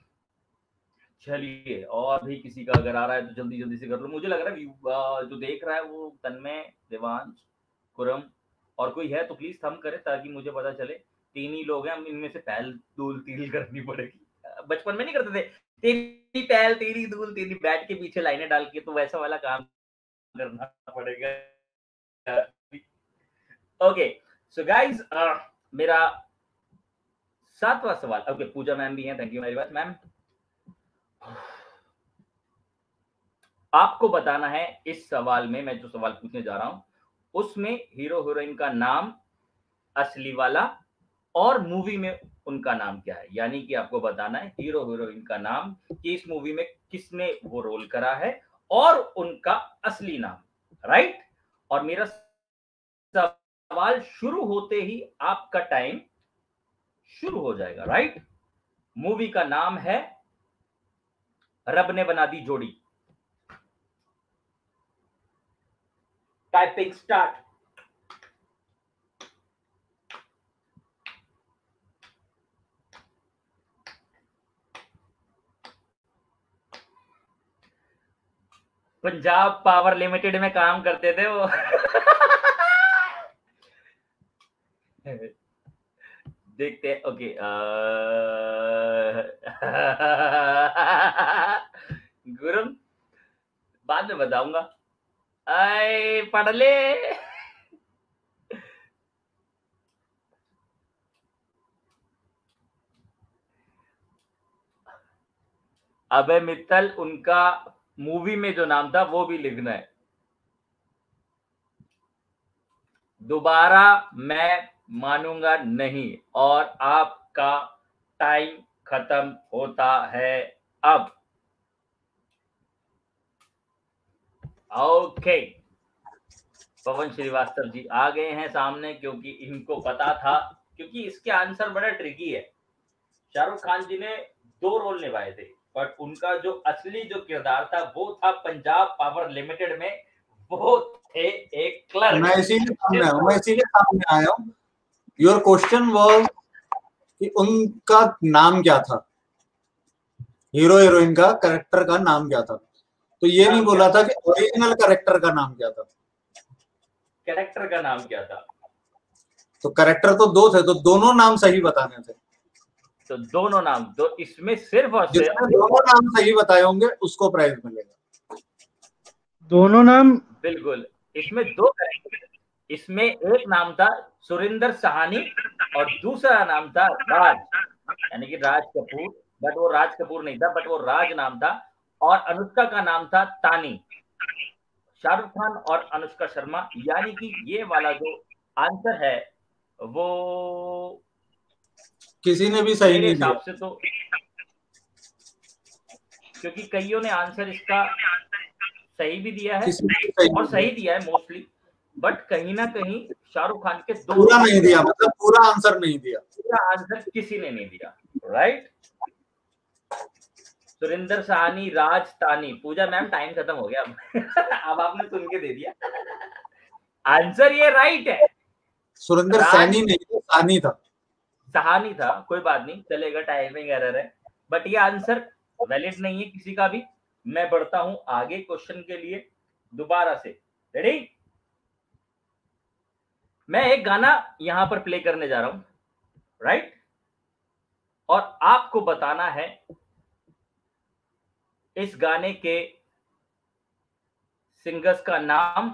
चलिए और भी किसी का अगर आ रहा है तो जल्दी से कर लो। मुझे लग रहा है जो देख रहा है वो तन्मय, देवांश, कुरम और कोई है तो प्लीज थम करे ताकि मुझे पता चले। 3 ही लोग हैं, इनमें से पहल दूल तील करनी पड़ेगी। बचपन में नहीं करते थे तेरी पहल तेरी दूल तेरी, बैठ के पीछे लाइनें डाल के, तो वैसा वाला काम करना पड़ेगा। ओके सो गाइस मेरा 7वां सवाल। ओके पूजा मैम भी हैं, thank you very much ma'am. आपको बताना है इस सवाल में, मैं जो सवाल पूछने जा रहा हूं उसमें हीरो हीरोइन का नाम असली वाला और मूवी में उनका नाम क्या है। यानी कि आपको बताना है हीरो हीरोइन का नाम कि इस मूवी में किसने वो रोल करा है और उनका असली नाम, राइट। और मेरा सवाल शुरू होते ही आपका टाइम शुरू हो जाएगा, राइट। मूवी का नाम है रब ने बना दी जोड़ी। Typing start. Punjab power limited में काम करते थे वो। देखते हैं। ओके गुरुम बाद में बताऊंगा। आए पढ़ ले। अबे मित्तल, उनका मूवी में जो नाम था वो भी लिखना है। दोबारा मैं मानूंगा नहीं और आपका टाइम खत्म होता है अब। ओके, पवन श्रीवास्तव जी आ गए हैं सामने, क्योंकि इनको पता था, क्योंकि इसके आंसर बड़ा ट्रिकी है। शाहरुख खान जी ने 2 रोल निभाए थे, बट उनका जो असली जो किरदार था वो था पंजाब पावर लिमिटेड में, वो थे एक क्लर्क। मैं इसीलिए सामने आया हूँ। योर क्वेश्चन वाज कि उनका नाम क्या था, हीरो हीरोइन का कैरेक्टर का नाम क्या था। तो ये नहीं बोला था कि ओरिजिनल कैरेक्टर का नाम क्या था। कैरेक्टर का नाम क्या था? तो कैरेक्टर तो 2 थे, तो दोनों नाम सही बताने थे। तो दोनों नाम, तो इसमें सिर्फ और सिर्फ जिसने दोनों नाम सही बताए होंगे उसको प्राइज मिलेगा। दोनों नाम बिल्कुल, इसमें 2 कैरेक्टर, इसमें एक नाम था सुरिंदर साहनी और दूसरा नाम था राज, यानी कि राज कपूर, बट वो राज कपूर नहीं था, बट वो राज नाम था। और अनुष्का का नाम था तानी। शाहरुख खान और अनुष्का शर्मा, यानी कि ये वाला जो आंसर है वो किसी ने भी सही नहीं दिया हिसाब से, तो क्योंकि कईयों ने आंसर इसका सही भी दिया है और सही दिया है मोस्टली, बट कहीं ना कहीं शाहरुख खान के 2 पूरा नहीं दिया, मतलब पूरा आंसर नहीं दिया, पूरा आंसर किसी ने नहीं दिया। राइट, सुरिंदर साहनी, राज, तानी। पूजा मैम टाइम खत्म हो गया अब आपने सुन के दे दिया आंसर ये राइट है। सुरिंदर सैनी नहीं था, सानी था, सहानी था, कोई बात नहीं, चलेगा, टाइमिंग एरर है, बट ये आंसर वैलिड नहीं है किसी का भी। मैं बढ़ता हूं आगे क्वेश्चन के लिए दोबारा से। रेडी? मैं एक गाना यहां पर प्ले करने जा रहा हूं, राइट, और आपको बताना है इस गाने के सिंगर्स का नाम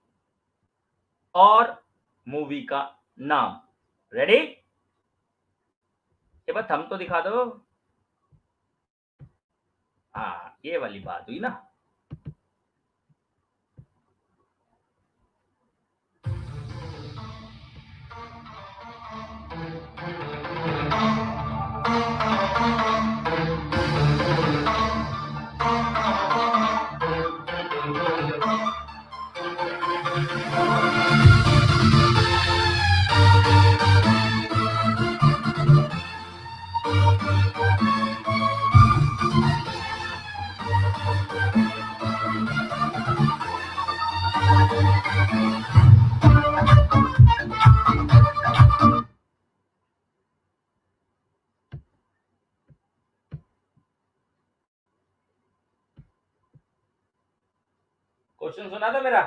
और मूवी का नाम। रेडी? ये बात हम तो दिखा दो। हाँ, ये वाली बात हुई ना। क्वेश्चन सुना था मेरा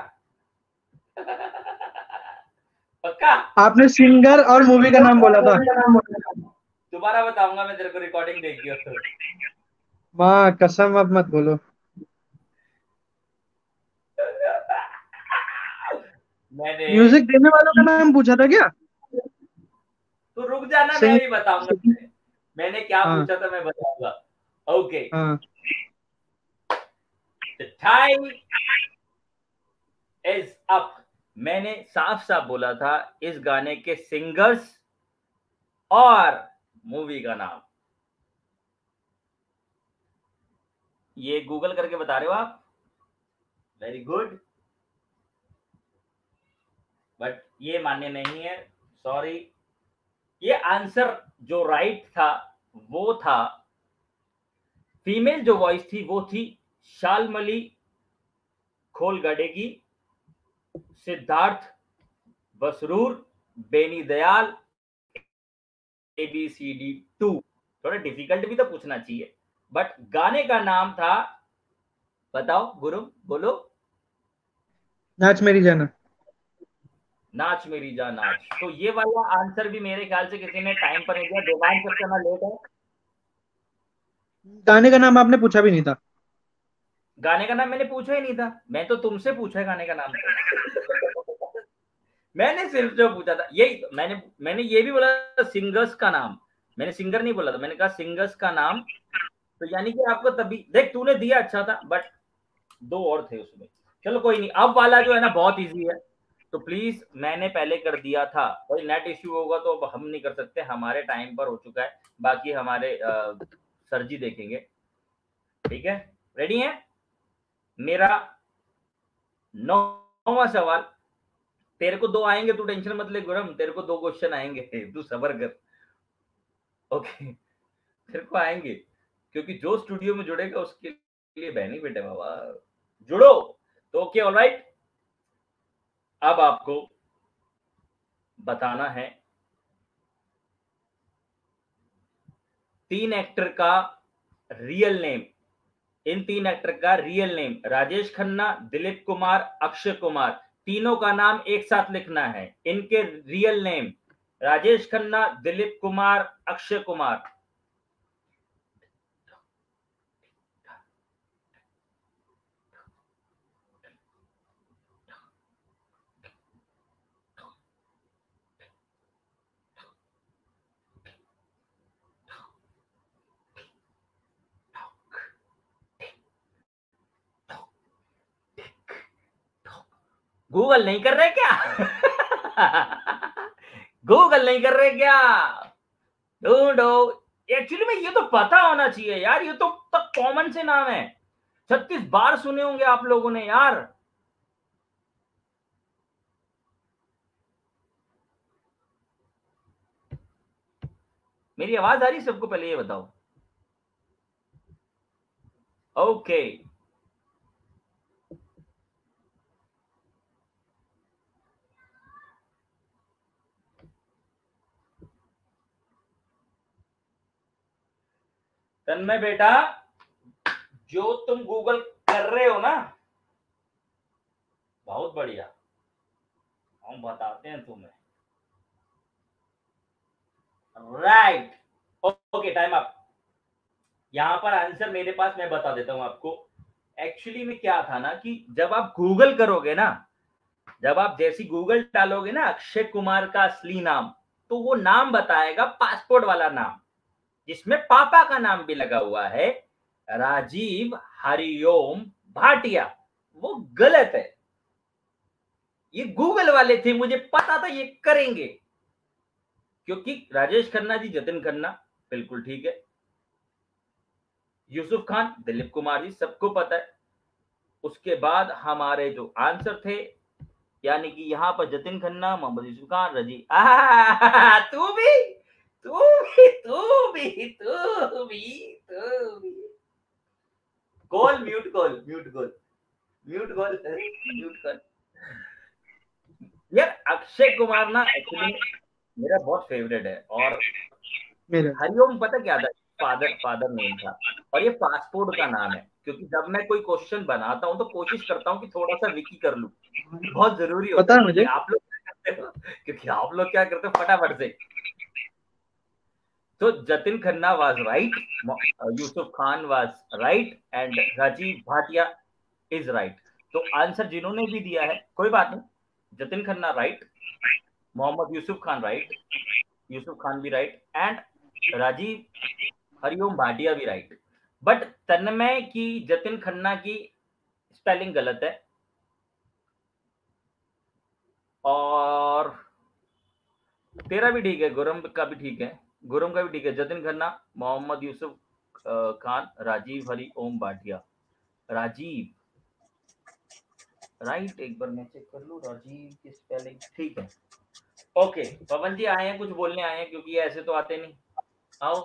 पक्का? आपने सिंगर और मूवी का नाम बोला था। दोबारा बताऊंगा मैं तेरे को, रिकॉर्डिंग देखियो तो। माँ कसम, अब मत बोलो। मैंने म्यूजिक देने वालों का नाम पूछा था क्या? तो रुक जाना, मैं भी बताऊंगा तुझे। मैंने क्या पूछा था मैं बताऊंगा। Okay, the time is up. मैंने साफ साफ बोला था इस गाने के सिंगर्स और मूवी का नाम। ये गूगल करके बता रहे हो आप? वेरी गुड, बट ये मान्य नहीं है, सॉरी। ये आंसर जो राइट था वो था, फीमेल जो वॉइस थी वो थी शालमली खोलगड़े की, सिद्धार्थ बसरूर, बेनी दयाल, ABCD2। थोड़ा डिफिकल्ट भी तो पूछना चाहिए, बट गाने का नाम था, बताओ गुरु, बोलो। नाच मेरी जाना। नाच मेरी जान नाच। तो ये वाला आंसर भी मेरे ख्याल से किसी ने टाइम पर नहीं दिया। देवान सक्सेना लेट है। गाने का नाम आपने पूछा भी नहीं था। गाने का नाम मैंने पूछा ही नहीं था, मैं तो तुमसे पूछा है गाने का नाम। मैंने सिर्फ जो पूछा था यही, मैंने ये भी बोला सिंगर्स का नाम, मैंने सिंगर नहीं बोला था, मैंने कहा सिंगर्स का नाम। तो यानी कि आपको तभी देख, तूने दिया अच्छा था, बट 2 और थे उसमें। चलो कोई नहीं, अब वाला जो है ना बहुत इजी है, तो प्लीज, मैंने पहले कर दिया था, कोई नेट इश्यू होगा तो अब हम नहीं कर सकते, हमारे टाइम पर हो चुका है, बाकी हमारे सर जी देखेंगे। ठीक है, रेडी है? मेरा 9वां सवाल, तेरे को 2 आएंगे, तू टेंशन मत ले गुरम, तेरे को 2 क्वेश्चन आएंगे, तू सबर कर। ओके, तेरे को आएंगे, क्योंकि जो स्टूडियो में जुड़ेगा उसके लिए बेनिफिट है बाबा, जुड़ो। तो ओके, ऑलराइट, अब आपको बताना है 3 एक्टर का रियल नेम। इन 3 एक्टर का रियल नेम, राजेश खन्ना, दिलीप कुमार, अक्षय कुमार, तीनों का नाम एक साथ लिखना है। इनके real name, Rajesh Khanna, Dilip Kumar, Akshay Kumar. Google नहीं कर रहे क्या? गूगल नहीं कर रहे क्या? ढूंढो। एक्चुअली में ये तो पता होना चाहिए यार, ये तो कॉमन से नाम है, 36 बार सुने होंगे आप लोगों ने यार। मेरी आवाज आ रही सबको? पहले ये बताओ। ओके, तन्मय बेटा, जो तुम गूगल कर रहे हो ना, बहुत बढ़िया, हम बताते हैं तुम्हें। Right, okay, time up. यहां पर आंसर मेरे पास, मैं बता देता हूं आपको। एक्चुअली में क्या था ना कि जब आप गूगल करोगे ना, जब आप जैसी गूगल डालोगे ना अक्षय कुमार का असली नाम, तो वो नाम बताएगा पासपोर्ट वाला नाम, जिसमें पापा का नाम भी लगा हुआ है, राजीव हरिओम भाटिया। वो गलत है, ये गूगल वाले थे, मुझे पता था ये करेंगे, क्योंकि राजेश खन्ना जी, जतिन खन्ना, बिल्कुल ठीक है। यूसुफ खान, दिलीप कुमार जी, सबको पता है। उसके बाद हमारे जो आंसर थे, यानी कि यहाँ पर जतिन खन्ना, मोहम्मद यूसुफ खान, रजी। तू भी तू भी तू भी तू भी तू भी call mute, call mute, call mute, call mute कर यार। अक्षय कुमार ना एक्चुअली मेरा बहुत फेवरेट है, और हरिओम पता क्या था, फादर नेम था, और ये पासपोर्ट का नाम है, क्योंकि जब मैं कोई क्वेश्चन बनाता हूँ तो कोशिश करता हूँ कि थोड़ा सा विकी कर लूं, बहुत जरूरी होता है मुझे। आप लोग क्या करते हो, क्योंकि आप लोग क्या करते हो फटाफट से। तो Jatin Khanna was right, Yusuf Khan was right, and Rajiv Bhatia is right. तो आंसर जिन्होंने भी दिया है कोई बात नहीं, जतिन खन्ना राइट, मोहम्मद यूसुफ खान राइट, यूसुफ खान भी राइट, एंड राजीव हरिओम भाटिया भी राइट। बट तन्मय की, जतिन खन्ना की स्पेलिंग गलत है, और तेरा भी ठीक है, गुरम का भी ठीक है, गुरम का भी ठीक है, जतिन खन्ना, मोहम्मद यूसुफ खान, राजीव हरि ओम भाटिया, राजीव राइट। एक बार मैं चेक कर लूं, राजीव की स्पेलिंग ठीक है। ओके, पवन जी आए हैं, कुछ बोलने आए हैं, क्योंकि ऐसे तो आते नहीं। आओ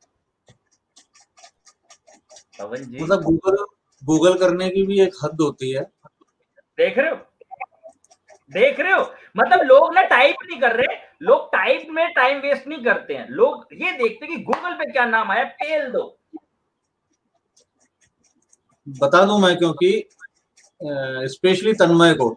पवन जी। मतलब गूगल करने की भी एक हद होती है। देख रहे हो, देख रहे हो, मतलब लोग ना टाइप नहीं कर रहे, लोग टाइप में टाइम वेस्ट नहीं करते हैं, लोग ये देखते कि गूगल पे क्या नाम आया, पेल दो। बता दूं मैं, क्योंकि स्पेशली तन्मय को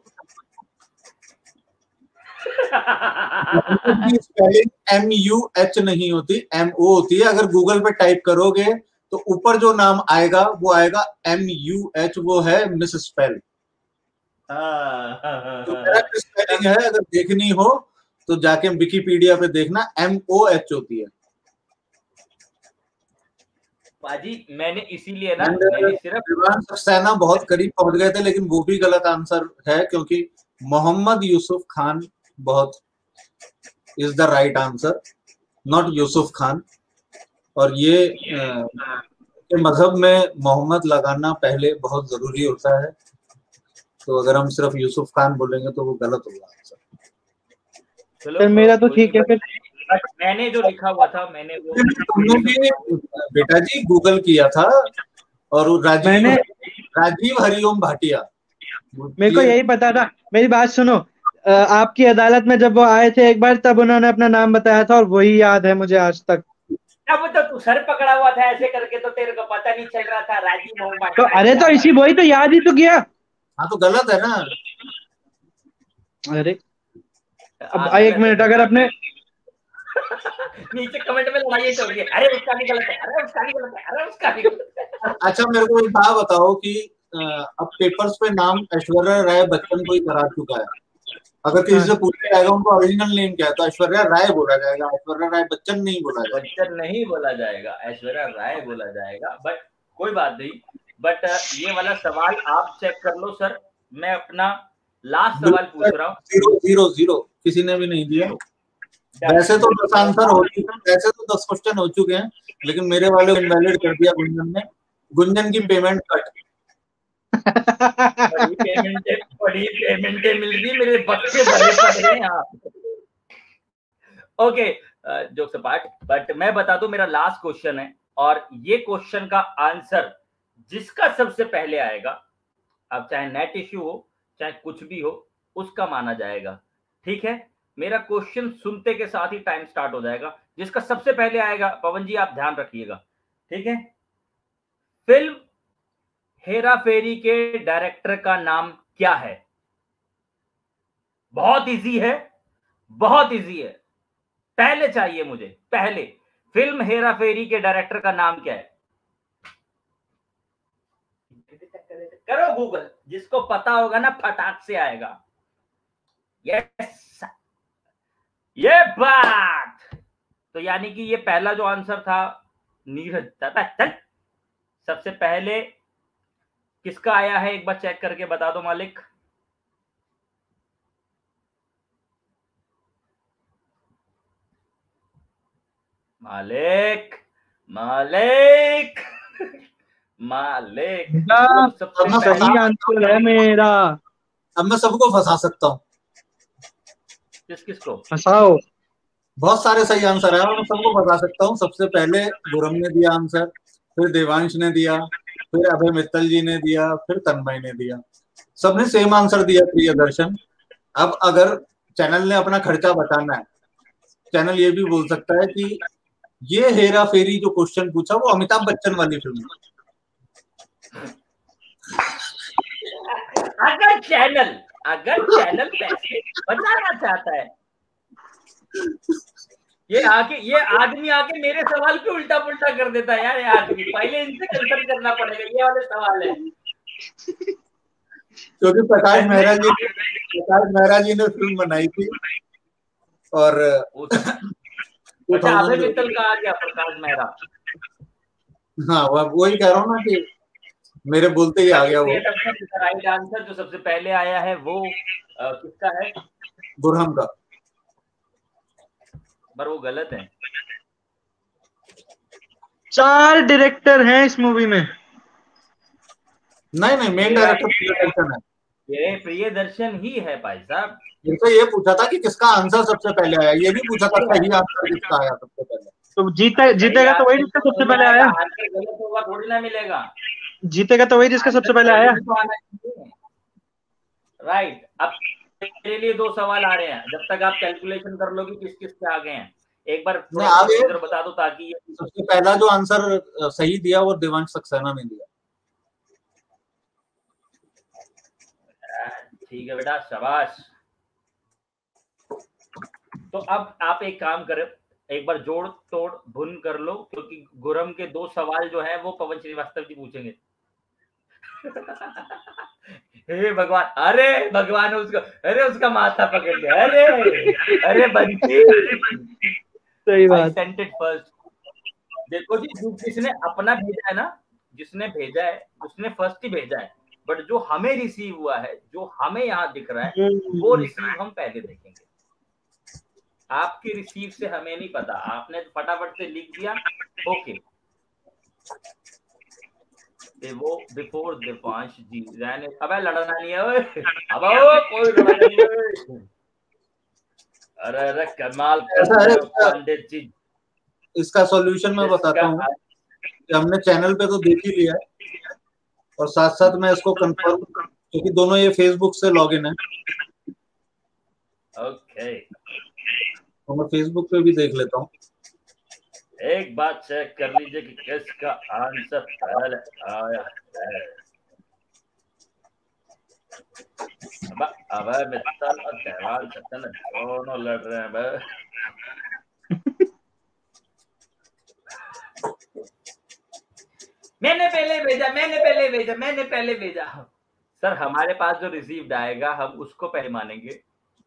स्पेलिंग MUH नहीं होती, MO होती है। अगर गूगल पे टाइप करोगे तो ऊपर जो नाम आएगा वो आएगा MUH, वो है मिस स्पेल। तो करेक्ट स्पेलिंग है, अगर देखनी हो तो जाके विकिपीडिया पे देखना, MOH होती है। बाजी मैंने इसीलिए ना, मैंने सिर्फ देवांश सक्सेना बहुत करीब पहुंच गए थे, लेकिन वो भी गलत आंसर है, क्योंकि मोहम्मद यूसुफ खान बहुत is the right answer, not Yusuf Khan. और ये मजहब में मोहम्मद लगाना पहले बहुत जरूरी होता है, तो अगर हम सिर्फ यूसुफ खान बोलेंगे तो वो गलत होगा आंसर। चलो मेरा तो ठीक है फिर। मैंने जो लिखा हुआ था मैंने वो तुमने भी बेटा जी गूगल किया था, और राजीव हरिओम भाटिया, मेरे को यही पता था। मेरी बात सुनो, आपकी अदालत में जब वो आए थे एक बार, तब उन्होंने अपना नाम बताया था और वही याद है मुझे आज तक। अब तो तू सर पकड़ा हुआ था ऐसे करके, तो तेरे को पता नहीं चल रहा था राजीव हरिओम भाटिया। तो अरे तो इसी वही तो याद ही तो किया। हाँ तो गलत है ना। अरे अब एक मिनट, अगर अपने नीचे कमेंट में लड़ाई चल रही है, अरे उसका भी गलत है, अरे उसका भी गलत है, अरे उसका भी गलत है। अच्छा मेरे को एक बात बताओ कि अब पेपर्स पे नाम ऐश्वर्या राय बच्चन को ही करा चुका है, अगर किसी से पूछा जाएगा उनको ओरिजिनल नेम क्या है तो ऐश्वर्या राय बोला जाएगा, ऐश्वर्या राय बच्चन नहीं बोला जाएगा। बच्चन नहीं बोला जाएगा, ऐश्वर्या राय बोला जाएगा। बट कोई बात नहीं। बट ये वाला सवाल आप चेक कर लो सर, मैं अपना लास्ट सवाल पूछ रहा हूँ। 0 किसी ने भी नहीं दिया। वैसे तो 10 आंसर हो चुके, वैसे तो 10 क्वेश्चन हो चुके हैं, लेकिन मेरे वाले को इनवैलिड कर दिया गुंजन ने। गुंजन की पेमेंट कट। बड़ी पेमेंटें मिल रही, मेरे बच्चे भले पड़ रहे हैं आप। ओके जोक्स अपार्ट, बट मैं बता दूं मेरा लास्ट क्वेश्चन है, और ये क्वेश्चन का आंसर जिसका सबसे पहले आएगा, अब चाहे नेट इश्यू हो चाहे कुछ भी हो, उसका माना जाएगा। ठीक है, मेरा क्वेश्चन सुनते के साथ ही टाइम स्टार्ट हो जाएगा। जिसका सबसे पहले आएगा, पवन जी आप ध्यान रखिएगा, ठीक है। फिल्म हेरा फेरी के डायरेक्टर का नाम क्या है? बहुत इजी है, बहुत इजी है। पहले चाहिए मुझे, पहले फिल्म हेरा फेरी के डायरेक्टर का नाम क्या है? करो गूगल, जिसको पता होगा ना फटाक से आएगा। यस, ये बात तो यानी कि ये पहला जो आंसर था नीरज, चल सबसे पहले किसका आया है एक बार चेक करके बता दो मालिक। मालिक मालिक मालिक सबसे सही आंसर है मेरा। अब मैं सबको फंसा सकता हूँ। किसको फंसाओ? बहुत सारे सही आंसर है और मैं सबको बता सकता हूँ। सबसे पहले गुरम ने दिया आंसर, फिर देवांश ने दिया, फिर अभय मित्तल जी ने दिया, फिर तन्मय ने दिया। सबने सेम आंसर दिया, प्रियदर्शन। अब अगर चैनल ने अपना खर्चा बचाना है, चैनल ये भी बोल सकता है कि ये हेरा फेरी जो क्वेश्चन पूछा वो अमिताभ बच्चन वाली फिल्म है। अगर चैनल पैसे बचाना चाहता है, ये आदमी आके मेरे सवाल पे उल्टा पुल्टा कर देता है यार। ये आदमी पहले इनसे कंसल्ट करना पड़ेगा, ये वाले सवाल है। क्योंकि प्रकाश मेहरा जी ने फिल्म बनाई थी और अभय मित्तल का आ गया प्रकाश मेहरा। हाँ वही कह रहा हूँ ना कि मेरे बोलते ही आ गया वो। राइट आंसर जो सबसे पहले आया है वो किसका है? गुरहम का। पर वो गलत है। 4 डायरेक्टर हैं इस मूवी में। नहीं मेन डायरेक्टर प्रियदर्शन है। ये प्रियदर्शन ही है भाई साहब। इनसे ये पूछा था कि किसका आंसर सबसे पहले आया, ये भी पूछा था सही आंसर किसका आया सबसे पहले। तो जीतेगा तो वही जिसका सबसे पहले आया। गलत होगा थोड़ी ना मिलेगा। जीतेगा तो वही जिसका सबसे पहले आया। राइट, अब मेरे लिए 2 सवाल आ रहे हैं, जब तक आप कैलकुलेशन कर लोगे किस किस के आ गए हैं एक बार बता दो ताकि सबसे पहला जो आंसर सही दिया वो देवांश सक्सेना ने दिया। ठीक है बेटा, शाबाश। तो अब आप एक काम करें, एक बार जोड़ तोड़ भुन कर लो, क्योंकि गुरम के 2 सवाल जो है वो पवन श्रीवास्तव जी पूछेंगे। हे भगवान, अरे भगवान उसका माथा पकड़ लिया। अरे बंटी, सही बात। Sent it first. देखो जी, जिसने अपना भेजा है ना, जिसने भेजा है उसने फर्स्ट ही भेजा है, बट जो हमें रिसीव हुआ है, जो हमें यहाँ दिख रहा है, वो रिसीव हम पहले देखेंगे। आपकी रिसीव से हमें नहीं पता, आपने फटाफट से लिख दिया ओके। वो बिफोर दीपांश जी रहने, अबे लड़ना नहीं है ओए, अब कोई लड़ाई नहीं है। अरे कमाल पंडित जी। इसका सॉल्यूशन मैं बताता हूँ। हमने चैनल पे तो देख ही लिया है, और साथ साथ मैं इसको कंफर्म, क्योंकि दोनों ये फेसबुक से लॉगिन है, ओके, तो मैं फेसबुक पे भी देख लेता हूँ। एक बात चेक कर लीजिए कि किसका आंसर पहले आया है। अब मित्तल और देवाल सत्तन दोनों लड़ रहे हैं। मैंने पहले भेजा। सर हमारे पास जो रिसीव्ड आएगा हम उसको पहले मानेंगे।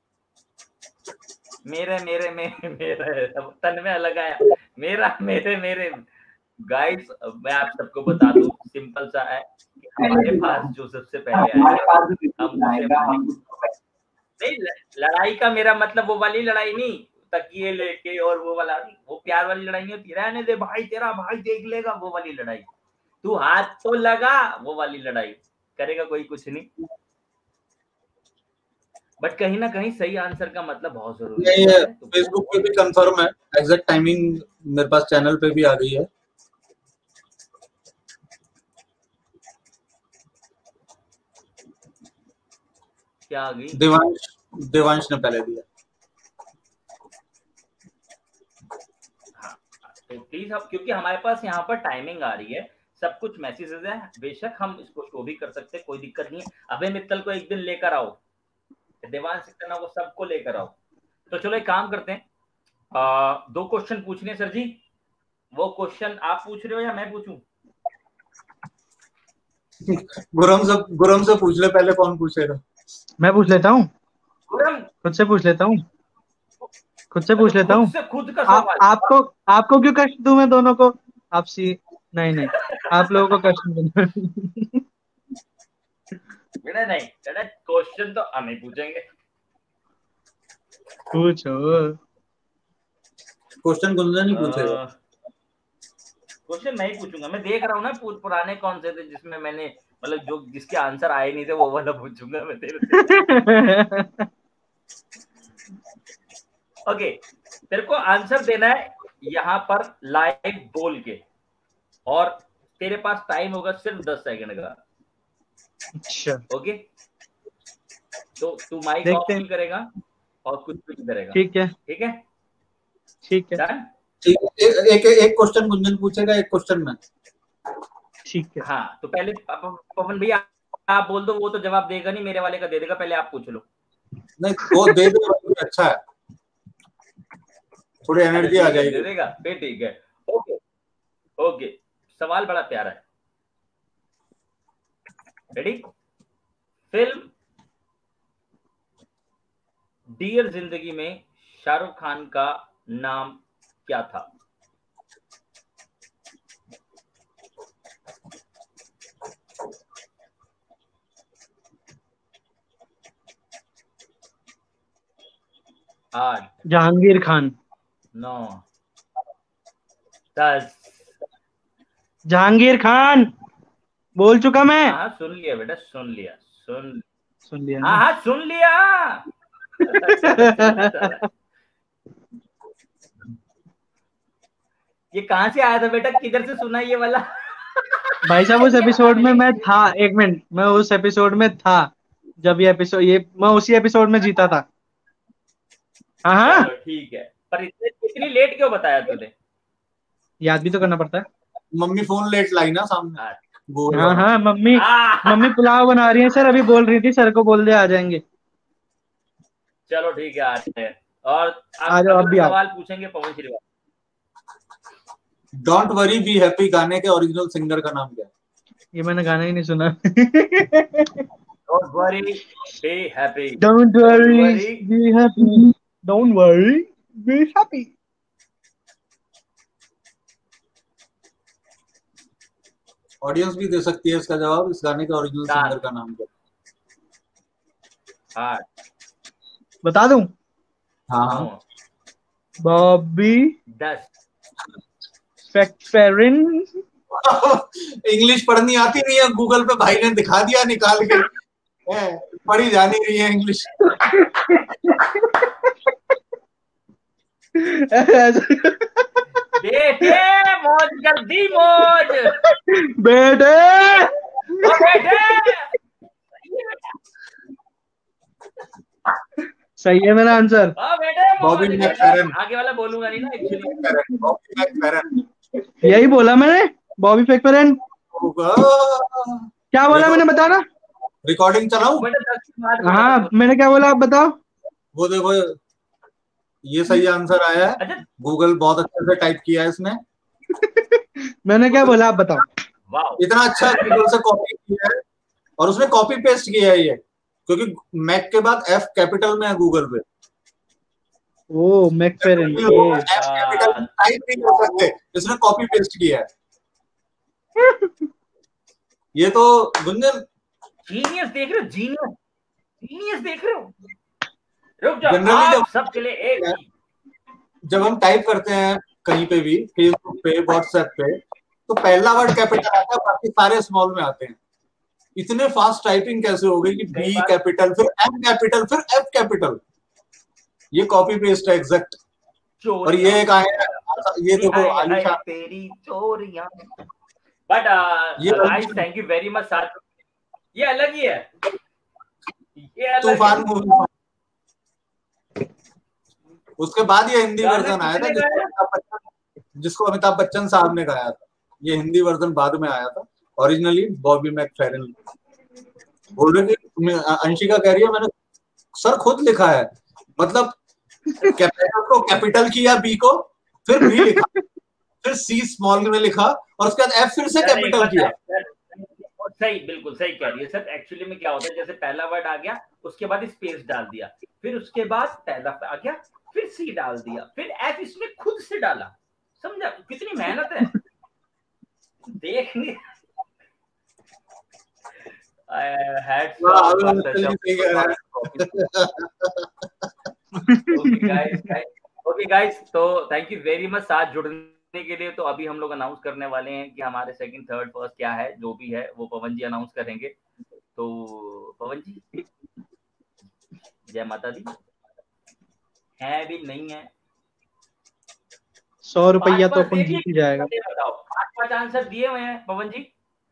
मेरे तन में अलग आया, मेरे गाइस। मैं आप सबको बता दूं, सिंपल सा है कि हमारे पास जो सबसे पहले आएगा हम नहीं, लड़ाई का मेरा मतलब वो वाली लड़ाई नहीं, तकिए लेके और वो वाला, वो प्यार वाली लड़ाई नहीं होती, रहने दे भाई तेरा भाई देख लेगा, वो वाली लड़ाई। तू हाथ तो लगा, वो वाली लड़ाई करेगा कोई कुछ नहीं। बट कहीं ना कहीं सही आंसर का मतलब बहुत जरूरी है। तो फेसबुक पे भी कंफर्म है, एग्जैक्ट टाइमिंग मेरे पास चैनल पे भी आ गई है। क्या आ गई? देवांश ने पहले दिया। हाँ, तो प्लीज अब, क्योंकि हमारे पास यहाँ पर टाइमिंग आ रही है, सब कुछ मैसेजेस है, बेशक हम इसको शो भी कर सकते हैं, कोई दिक्कत नहीं है। अभय मित्तल को एक दिन लेकर आओ, देवांश सिक्का को सबको लेकर आओ। तो चलो एक काम करते हैं, 2 क्वेश्चन पूछने सर जी। वो क्वेश्चन आप पूछ रहे हो या मैं पूछूं? गुरम से पूछ ले पहले, कौन पूछेगा? मैं पूछ लेता हूँ, गुरम खुद से पूछ लेता हूँ। खुद का सवाल। आपको क्यों कष्ट दूं मैं दोनों को? आपसी नहीं, आप लोगों को कष्ट दूं। बेटा नहीं, बेटा क्वेश्चन तो हम ही पूछेंगे। पूछो। क्वेश्चन गुंजन ही पूछेगा। क्वेश्चन मैं ही पूछूंगा। मैं देख रहा हूँ ना पुराने कौन से थे जिसमें मैंने मतलब जो जिसके आंसर आए नहीं थे वो वाला पूछूंगा मैं तेरे से। ओके, तेरे को आंसर देना है यहाँ पर लाइव बोल के, और तेरे पास टाइम होगा सिर्फ 10 सेकंड का। अच्छा, ओके, तो तू माइक ऑफ नहीं करेगा और कुछ भी नहीं करेगा। ठीक है डन। एक क्वेश्चन गुंजन पूछेगा, एक क्वेश्चन में। ठीक है। हाँ, तो पहले पवन भैया आप बोल दो, वो तो जवाब देगा नहीं, मेरे वाले का दे देगा। पहले आप पूछ लो। नहीं, वो दे दे, अच्छा है, थोड़ी एनर्जी आ जाएगी। दे देगा फिर, ठीक है। ओके, सवाल बड़ा प्यारा है। रेडी? फिल्म डियर जिंदगी में शाहरुख खान का नाम क्या था? आठ, जहांगीर खान। 9, 10। जहांगीर खान बोल चुका मैं। हाँ सुन लिया बेटा, सुन लिया। हाँ सुन लिया। ये कहाँ से आया था बेटा, किधर से सुना ये वाला? भाई साहब उस एपिसोड में मैं था, 1 मिनट, मैं उस एपिसोड में था जब ये मैं उसी एपिसोड में जीता था। हाँ ठीक है, पर इतनी लेट क्यों बताया तूने? याद भी तो करना पड़ता है। मम्मी फोन लेट लाई ना सामने। हाँ, मम्मी पुलाव बना रही है सर, अभी बोल रही थी सर को बोल दे आ जाएंगे। चलो ठीक है, आते हैं। और आ जाओ, अब भी सवाल पूछेंगे Pawan Shrivastava. Don't worry be happy गाने के ओरिजिनल सिंगर का नाम क्या है? ये मैंने गाना ही नहीं सुना। Don't worry, be happy. Don't worry, be happy. Don't worry, be happy. Audience भी दे सकती है इसका जवाब। इस गाने के ओरिजिनल चार। सिंगर का नाम क्या है? 8 बता दूं? हाँ 9 बॉबी 10 फैक्टरिन। इंग्लिश पढ़नी आती नहीं है, गूगल पे भाई ने दिखा दिया निकाल के। पढ़ी जानी रही है इंग्लिश। बेटे मौज जल्दी मौज। बेटे ओ बेटे सही है मेरा आंसर। ओ बेटे बॉबी मौज। मैकफेरन। आगे वाला बोलूंगा नहीं ना एक्चुअली। बॉबी मैकफेरन। यही बोला मैंने, बॉबी फैक्टरिन। क्या बोला मैंने, बता ना। रिकॉर्डिंग चलाऊं? बेटे 10 के बाद हाँ मैंने क्या बोला, आप बताओ। वो देखो, ये सही आंसर आया है। अच्छा गूगल बहुत अच्छे से टाइप किया है इसने। मैंने क्या बोला, आप बताओ। वाओ इतना अच्छा गूगल से कॉपी किया है, और उसने कॉपी पेस्ट किया है ये, क्योंकि मैक के बाद एफ कैपिटल में है गूगल पे। O McFerrin. F capital type नहीं कर सकते, इसने कॉपी पेस्ट किया है। ये तो गुंजन जीनियस देख रहे हो, जीनियस जीनियस देख रहे हो। रुक जाओ, जनरली आप सबके लिए एक ही। जब हम टाइप करते हैं कहीं पे भी, फेसबुक पे, व्हाट्सएप पे, तो पहला वर्ड कैपिटल आता है, बाकी सारे स्मॉल में आते हैं। इतने फास्ट टाइपिंग कैसे हो गई कि बी कैपिटल, फिर एम कैपिटल, फिर एफ कैपिटल। ये कॉपी पेस्ट है एग्जैक्ट। और ये एक आया, ये देखो आलिशा तेरी चोरियां। But guys thank you very much साथ। ये अलग ही है, ये अलग तूफान मूवी। उसके बाद ये हिंदी वर्जन आया था जिसको अमिताभ बच्चन साहब ने गाया था। ये हिंदी वर्जन बाद में आया था, ओरिजिनली बॉबी मैकफेरन। बोल रहे कि अंशिका कह रही है मैंने सर खुद लिखा है, मतलब कैपिटल को कैपिटल किया, बी को, फिर बी लिखा, फिर सी स्मॉल में लिखा, और उसके बाद एफ फिर से कैपिटल किया। सही, बिल्कुल सही कह रही है सर। एक्चुअली में क्या होता है, जैसे पहला वर्ड आ गया, उसके बाद स्पेस डाल दिया, फिर उसके बाद पहला आ गया, फिर सी डाल दिया, फिर एफ इसने खुद से डाला। समझा कितनी मेहनत है देखने। ओके गाइस, तो थैंक यू वेरी मच साथ जुड़ने के लिए। तो अभी हम लोग अनाउंस करने वाले हैं कि हमारे सेकंड, थर्ड, फर्स्ट क्या है, जो भी है वो पवन जी अनाउंस करेंगे। तो पवन जी, जय माता दी। है भी नहीं है 100 रुपया तो अपन जीत ही जाएगा। बताओ, 5 आंसर दिए हुए हैं पवन जी।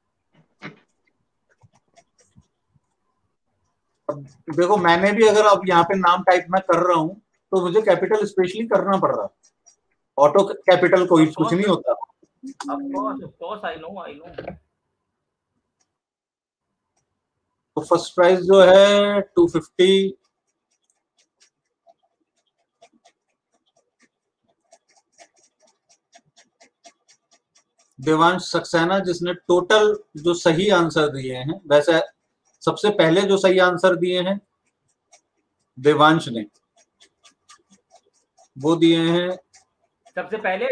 देखो मैंने भी, अगर अब यहाँ पे नाम टाइप मैं कर रहा हूँ तो मुझे कैपिटल स्पेशली करना पड़ रहा है। ऑटो कैपिटल कोई कुछ नहीं होता। Of course, I know. तो फर्स्ट प्राइज जो है 250, देवांश सक्सेना, जिसने टोटल जो सही आंसर दिए हैं, वैसे सबसे पहले जो सही आंसर दिए हैं देवांश ने, वो दिए हैं सबसे पहले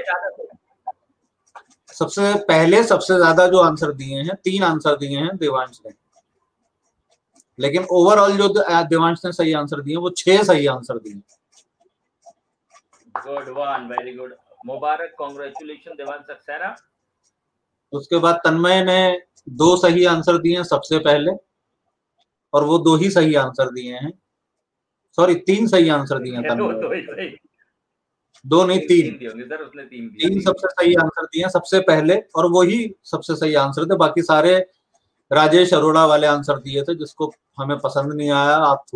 सबसे ज्यादा जो आंसर दिए हैं, 3 आंसर दिए हैं देवांश ने। लेकिन ओवरऑल जो देवांश ने सही आंसर दिए वो 6 सही आंसर दिए। गुड वन, वेरी गुड, मुबारक, कांग्रेचुलेशन देवांश सक्सेना। उसके बाद तन्मय ने 2 सही आंसर दिए सबसे पहले, और वो 2 ही सही आंसर दिए हैं। सॉरी 3 सही आंसर दिए तन्मय। 2 नहीं 3 सबसे सही आंसर दिए सबसे पहले, और वो ही सबसे सही आंसर थे। बाकी सारे राजेश अरोड़ा वाले आंसर दिए थे, जिसको हमें पसंद नहीं आया।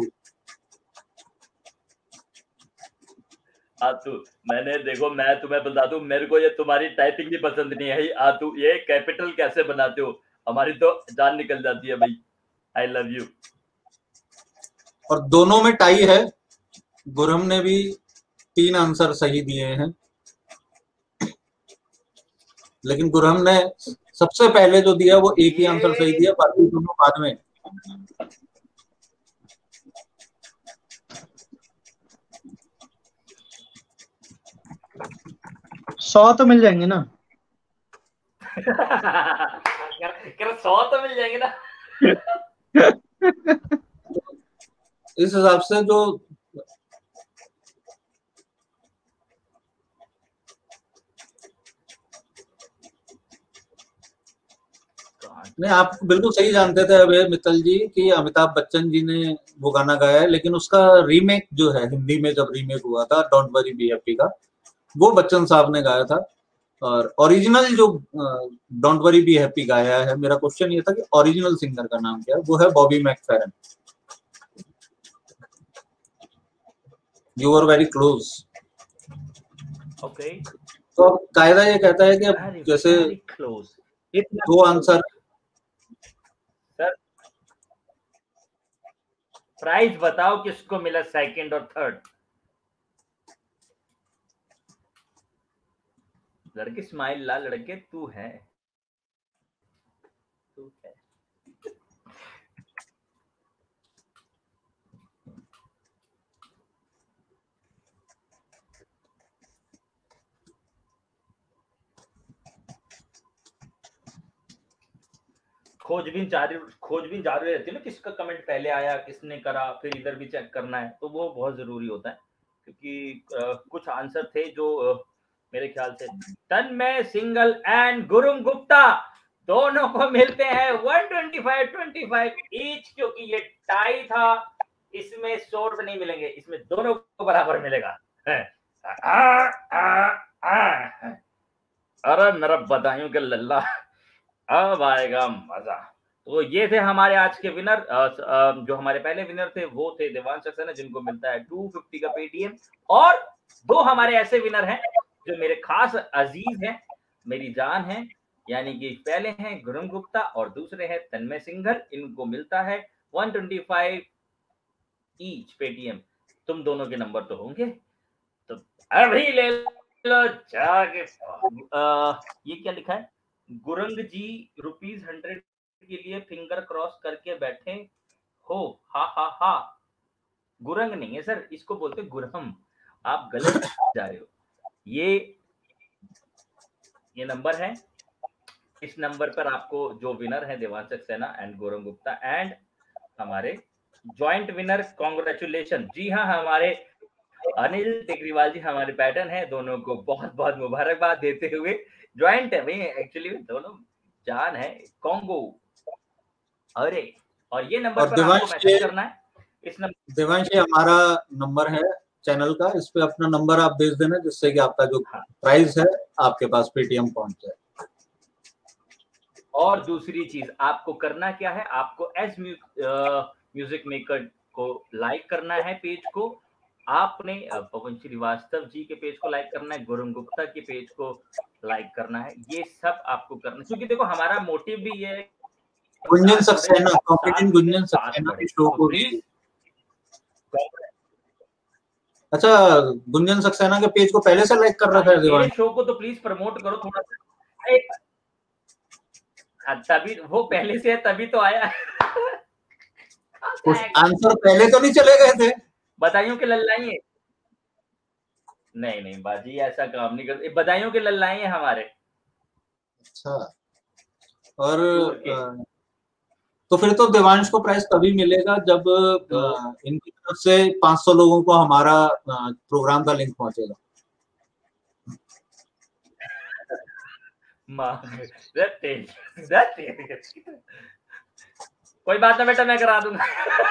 आतू, मैंने देखो, मैं तुम्हें बता दूं, मेरे को ये तुम्हारी टाइपिंग भी पसंद नहीं है। आतू, ये कैपिटल कैसे बनाते हो, हमारी तो जान निकल जाती है भाई। I love you. और दोनों में टाई है। गुरहम ने भी 3 आंसर सही दिए हैं। लेकिन गुरहम ने सबसे पहले जो दिया वो एक ही आंसर सही दिया, बाकी दोनों बाद में। सौ तो मिल जाएंगे ना? क्या 100 तो मिल जाएंगे ना? इस हिसाब से जो नहीं, आप बिल्कुल सही जानते थे अभय मित्तल जी कि अमिताभ बच्चन जी ने वो गाना गाया है, लेकिन उसका रीमेक जो है हिंदी में जब रीमेक हुआ था डोंट वरी बी हैप्पी का, वो बच्चन साहब ने गाया था। और ओरिजिनल जो डोंट वरी बी हैप्पी गाया है, मेरा क्वेश्चन ये था कि ओरिजिनल सिंगर का नाम क्या है, वो है Bobby McFerrin. You are very close. Okay, तो अब कायदा ये कहता है कि अब जैसे क्लोज दो आंसर, सर प्राइज बताओ किसको मिला सेकंड और थर्ड? लड़के स्माइल ला, लड़के तू है, तू है। खोजबीन जारी रहती है ना, किसका कमेंट पहले आया, किसने करा, फिर इधर भी चेक करना है, तो वो बहुत जरूरी होता है। क्योंकि कुछ आंसर थे जो मेरे ख्याल से तन्मय सिंगल एंड गुरुम गुप्ता दोनों को मिलते हैं 125 ईच, क्योंकि ये टाई था। इसमें 100 रुपए नहीं मिलेंगे, इसमें दोनों को बराबर मिलेगा। अरे मेरा बधाइयों के लल्ला, अब आएगा मजा। तो ये थे हमारे आज के विनर। जो हमारे पहले विनर थे वो थे देवांश सक्सेना, जिनको मिलता है 250 का पेटीएम। और दो हमारे ऐसे विनर हैं जो मेरे खास अजीज हैं, मेरी जान है, यानी कि पहले हैं गुरुम गुप्ता और दूसरे हैं तन्मय सिंघल। इनको मिलता है 125 ईच पेटीएम। तुम दोनों के नंबर तो होंगे, तो अभी ले लो जाके। ये क्या लिखा है? गुरंग जी ₹100 के लिए फिंगर क्रॉस करके बैठे हो, हा हा हा। गुरंग नहीं है सर, इसको बोलते गुरहम, आप गलत जा रहे हो। ये नंबर है, इस नंबर पर आपको जो विनर है देवांश सक्सेना एंड गौरव गुप्ता एंड हमारे जॉइंट विनर, कॉन्ग्रेचुलेशन। जी हाँ, हमारे अनिल टेकरीवाल जी हमारे पैटर्न है, दोनों को बहुत बहुत मुबारकबाद देते हुए। ज्वाइंट है भाई, एक्चुअली दोनों जान है, कॉन्गो। अरे और ये नंबर पर आपको मैसेज करना है। इस नंबर देवांश ये हमारा नंबर है चैनल का, इस पे अपना नंबर आप भेज देना, जिससे कि आपका जो प्राइस है आपके पास पेटीएम पहुंच जाए। और दूसरी चीज आपको करना क्या है, आपको एस म्यूजिक मेकर को लाइक करना है, पेज को आपने पवन श्रीवास्तव जी के पेज को लाइक करना है, गुरुम गुप्ता के पेज को लाइक करना है। ये सब आपको करना है, क्योंकि देखो हमारा मोटिव भी ये है गुंजन सक्सेना, कॉम्पिटेंट गुंजन सक्सेना के शो को भी। अच्छा, गुंजन सक्सेना के पेज को पहले से लाइक कर रखा है देवांश? शो को तो प्लीज प्रमोट करो थोड़ा सा। तभी वो पहले से है, तभी तो आया। कुछ आंसर पहले तो नहीं चले गए थे? बधाइयों के लल्लाई है। नहीं बाजी, ऐसा काम नहीं करते, बधाइयों के लल्लाई है हमारे। अच्छा, और तो फिर तो देवांश को प्राइस तभी मिलेगा जब इनकी तरफ से 500 लोगों को हमारा प्रोग्राम का लिंक पहुंचेगा। कोई बात ना बेटा, मैं करा दूंगा।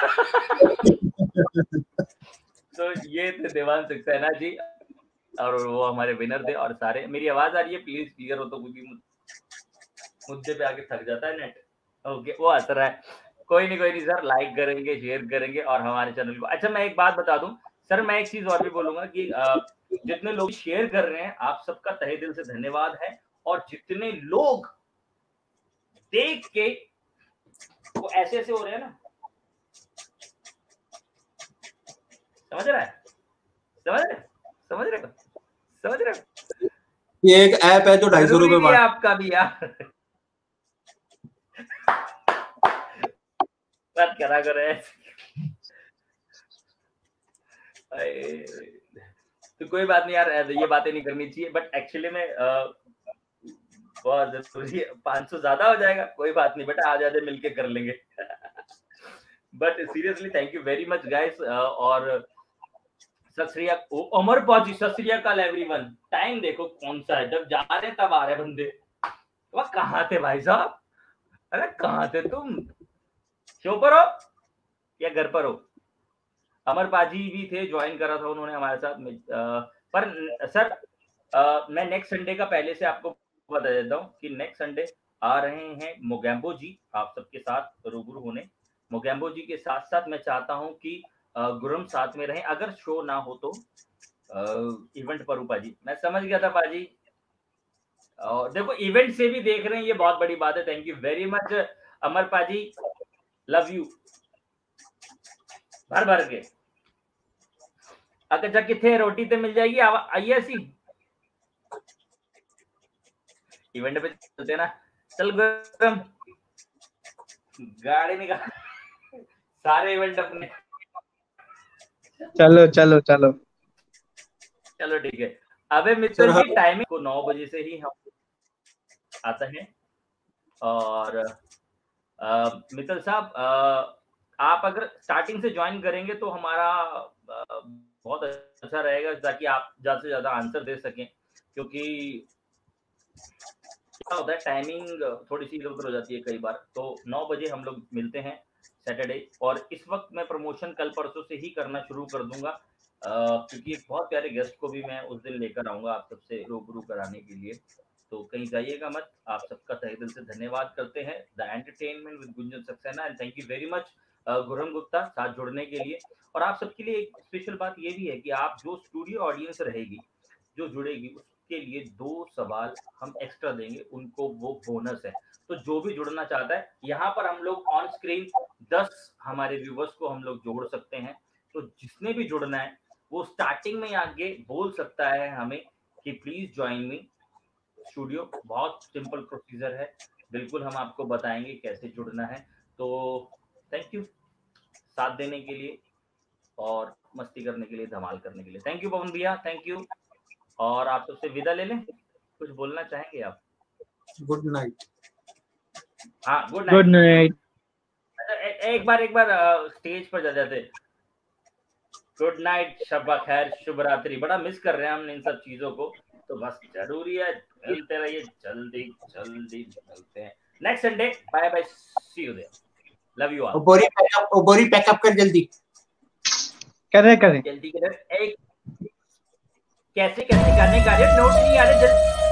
तो ये थे देवांश सक्सेना जी, और वो हमारे विनर थे। और सारे, मेरी आवाज आ रही है? प्लीज क्लियर हो, तो क्योंकि मुद्दे पे आके थक जाता है नेट। ओके, वो हंस रहा है। कोई नहीं सर, लाइक करेंगे, शेयर करेंगे और हमारे चैनल को। अच्छा, मैं एक बात बता दूं सर, मैं एक चीज और भी बोलूंगा कि जितने लोग शेयर कर रहे हैं, आप सबका तहे दिल से धन्यवाद है। और जितने लोग देख के वो ऐसे हो रहे हैं ना, समझ रहे? ये एक ऐप है जो 250 जरूरी रुपए नहीं है आपका भी यार। बात करा करे तो कोई बात नहीं यार, ये बातें नहीं करनी चाहिए, बट एक्चुअली में बहुत जरूरी है। 500 ज्यादा हो जाएगा, कोई बात नहीं बेटा, आ जाते मिलके कर लेंगे। But seriously thank you very much guys. और सत श्री अकाल अमर पाजी, सत श्री अकाल एवरीवन। टाइम देखो कौन सा है, जब जा रहे तब आ रहे बंदे। वह कहाँ थे भाई साहब? अरे कहाँ थे तुम? शो पर हो या घर पर हो? अमर पाजी भी थे, ज्वाइन करा था उन्होंने हमारे साथ। पर सर मैं नेक्स्ट संडे का पहले से आपको बता देता हूँ कि नेक्स्ट संडे आ रहे हैं मोगैम्बो जी आप सबके साथ रूबरू होने। मोगैम्बो जी के साथ साथ मैं चाहता हूँ कि गुरम साथ में रहें। अगर शो ना हो तो इवेंट पर हूँ पाजी, मैं समझ गया था पाजी। और देखो इवेंट से भी देख रहे हैं, ये बहुत बड़ी बात है। Thank you very much Amar पाजी, लव यू भर भर के। अगर जा किथे रोटी तो मिल जाएगी, आइए ऐसी इवेंट पे चलते ना। चल गुरम गाड़ी निकाल, सारे इवेंट अपने। चलो चलो चलो चलो ठीक है। अबे मित्र जी टाइमिंग को 9 बजे से ही हम आते हैं। और मित्र साहब आप अगर स्टार्टिंग से ज्वाइन करेंगे तो हमारा बहुत अच्छा रहेगा, ताकि आप ज्यादा से ज्यादा आंसर दे सकें। क्योंकि क्या होता है, टाइमिंग थोड़ी सी इधर उधर हो जाती है कई बार। तो 9 बजे हम लोग मिलते हैं सैटरडे। और इस वक्त मैं प्रमोशन कल परसों से ही करना शुरू कर दूंगा, क्योंकि एक बहुत प्यारे गेस्ट को भी मैं उस दिन लेकर आऊंगा आप सबसे रूबरू कराने के लिए। तो कहीं जाइएगा मत। आप सबका तहे दिल से धन्यवाद करते हैं the entertainment with Gunjan Saxena, and thank you very much Gurum Gupta साथ जुड़ने के लिए। और आप सबके लिए एक स्पेशल बात ये भी है कि आप जो स्टूडियो ऑडियंस रहेगी जो जुड़ेगी उसके लिए 2 सवाल हम एक्स्ट्रा देंगे, उनको वो बोनस है। तो जो भी जुड़ना चाहता है, यहाँ पर हम लोग ऑन स्क्रीन 10 हमारे व्यूवर्स को हम लोग जोड़ सकते हैं। तो जिसने भी जुड़ना है वो स्टार्टिंग में आगे बोल सकता है हमें कि प्लीज ज्वाइन मी स्टूडियो। बहुत सिंपल प्रोसीजर है, बिल्कुल हम आपको बताएंगे कैसे जुड़ना है। तो थैंक यू साथ देने के लिए और मस्ती करने के लिए, धमाल करने के लिए। थैंक यू पवन भैया, थैंक यू। और आप सबसे विदा ले लें, कुछ बोलना चाहेंगे आप? Good night. हाँ गुड गुड नाइट। एक बार स्टेज पर जा जाते। गुड नाइट, शब्बा खैर, शुभ रात्रि। बड़ा मिस कर रहे हैं हम इन सब चीजों को, तो बस जरूरी है मिलते रहिए, जल्दी जल्दी मिलते हैं next Sunday. Bye bye, see you there, love you all. बोरी पैकअप कर जल्दी। करें जल्दी करें। एक कैसे गाने गा रहे, नोट नहीं आ रहे, जल्दी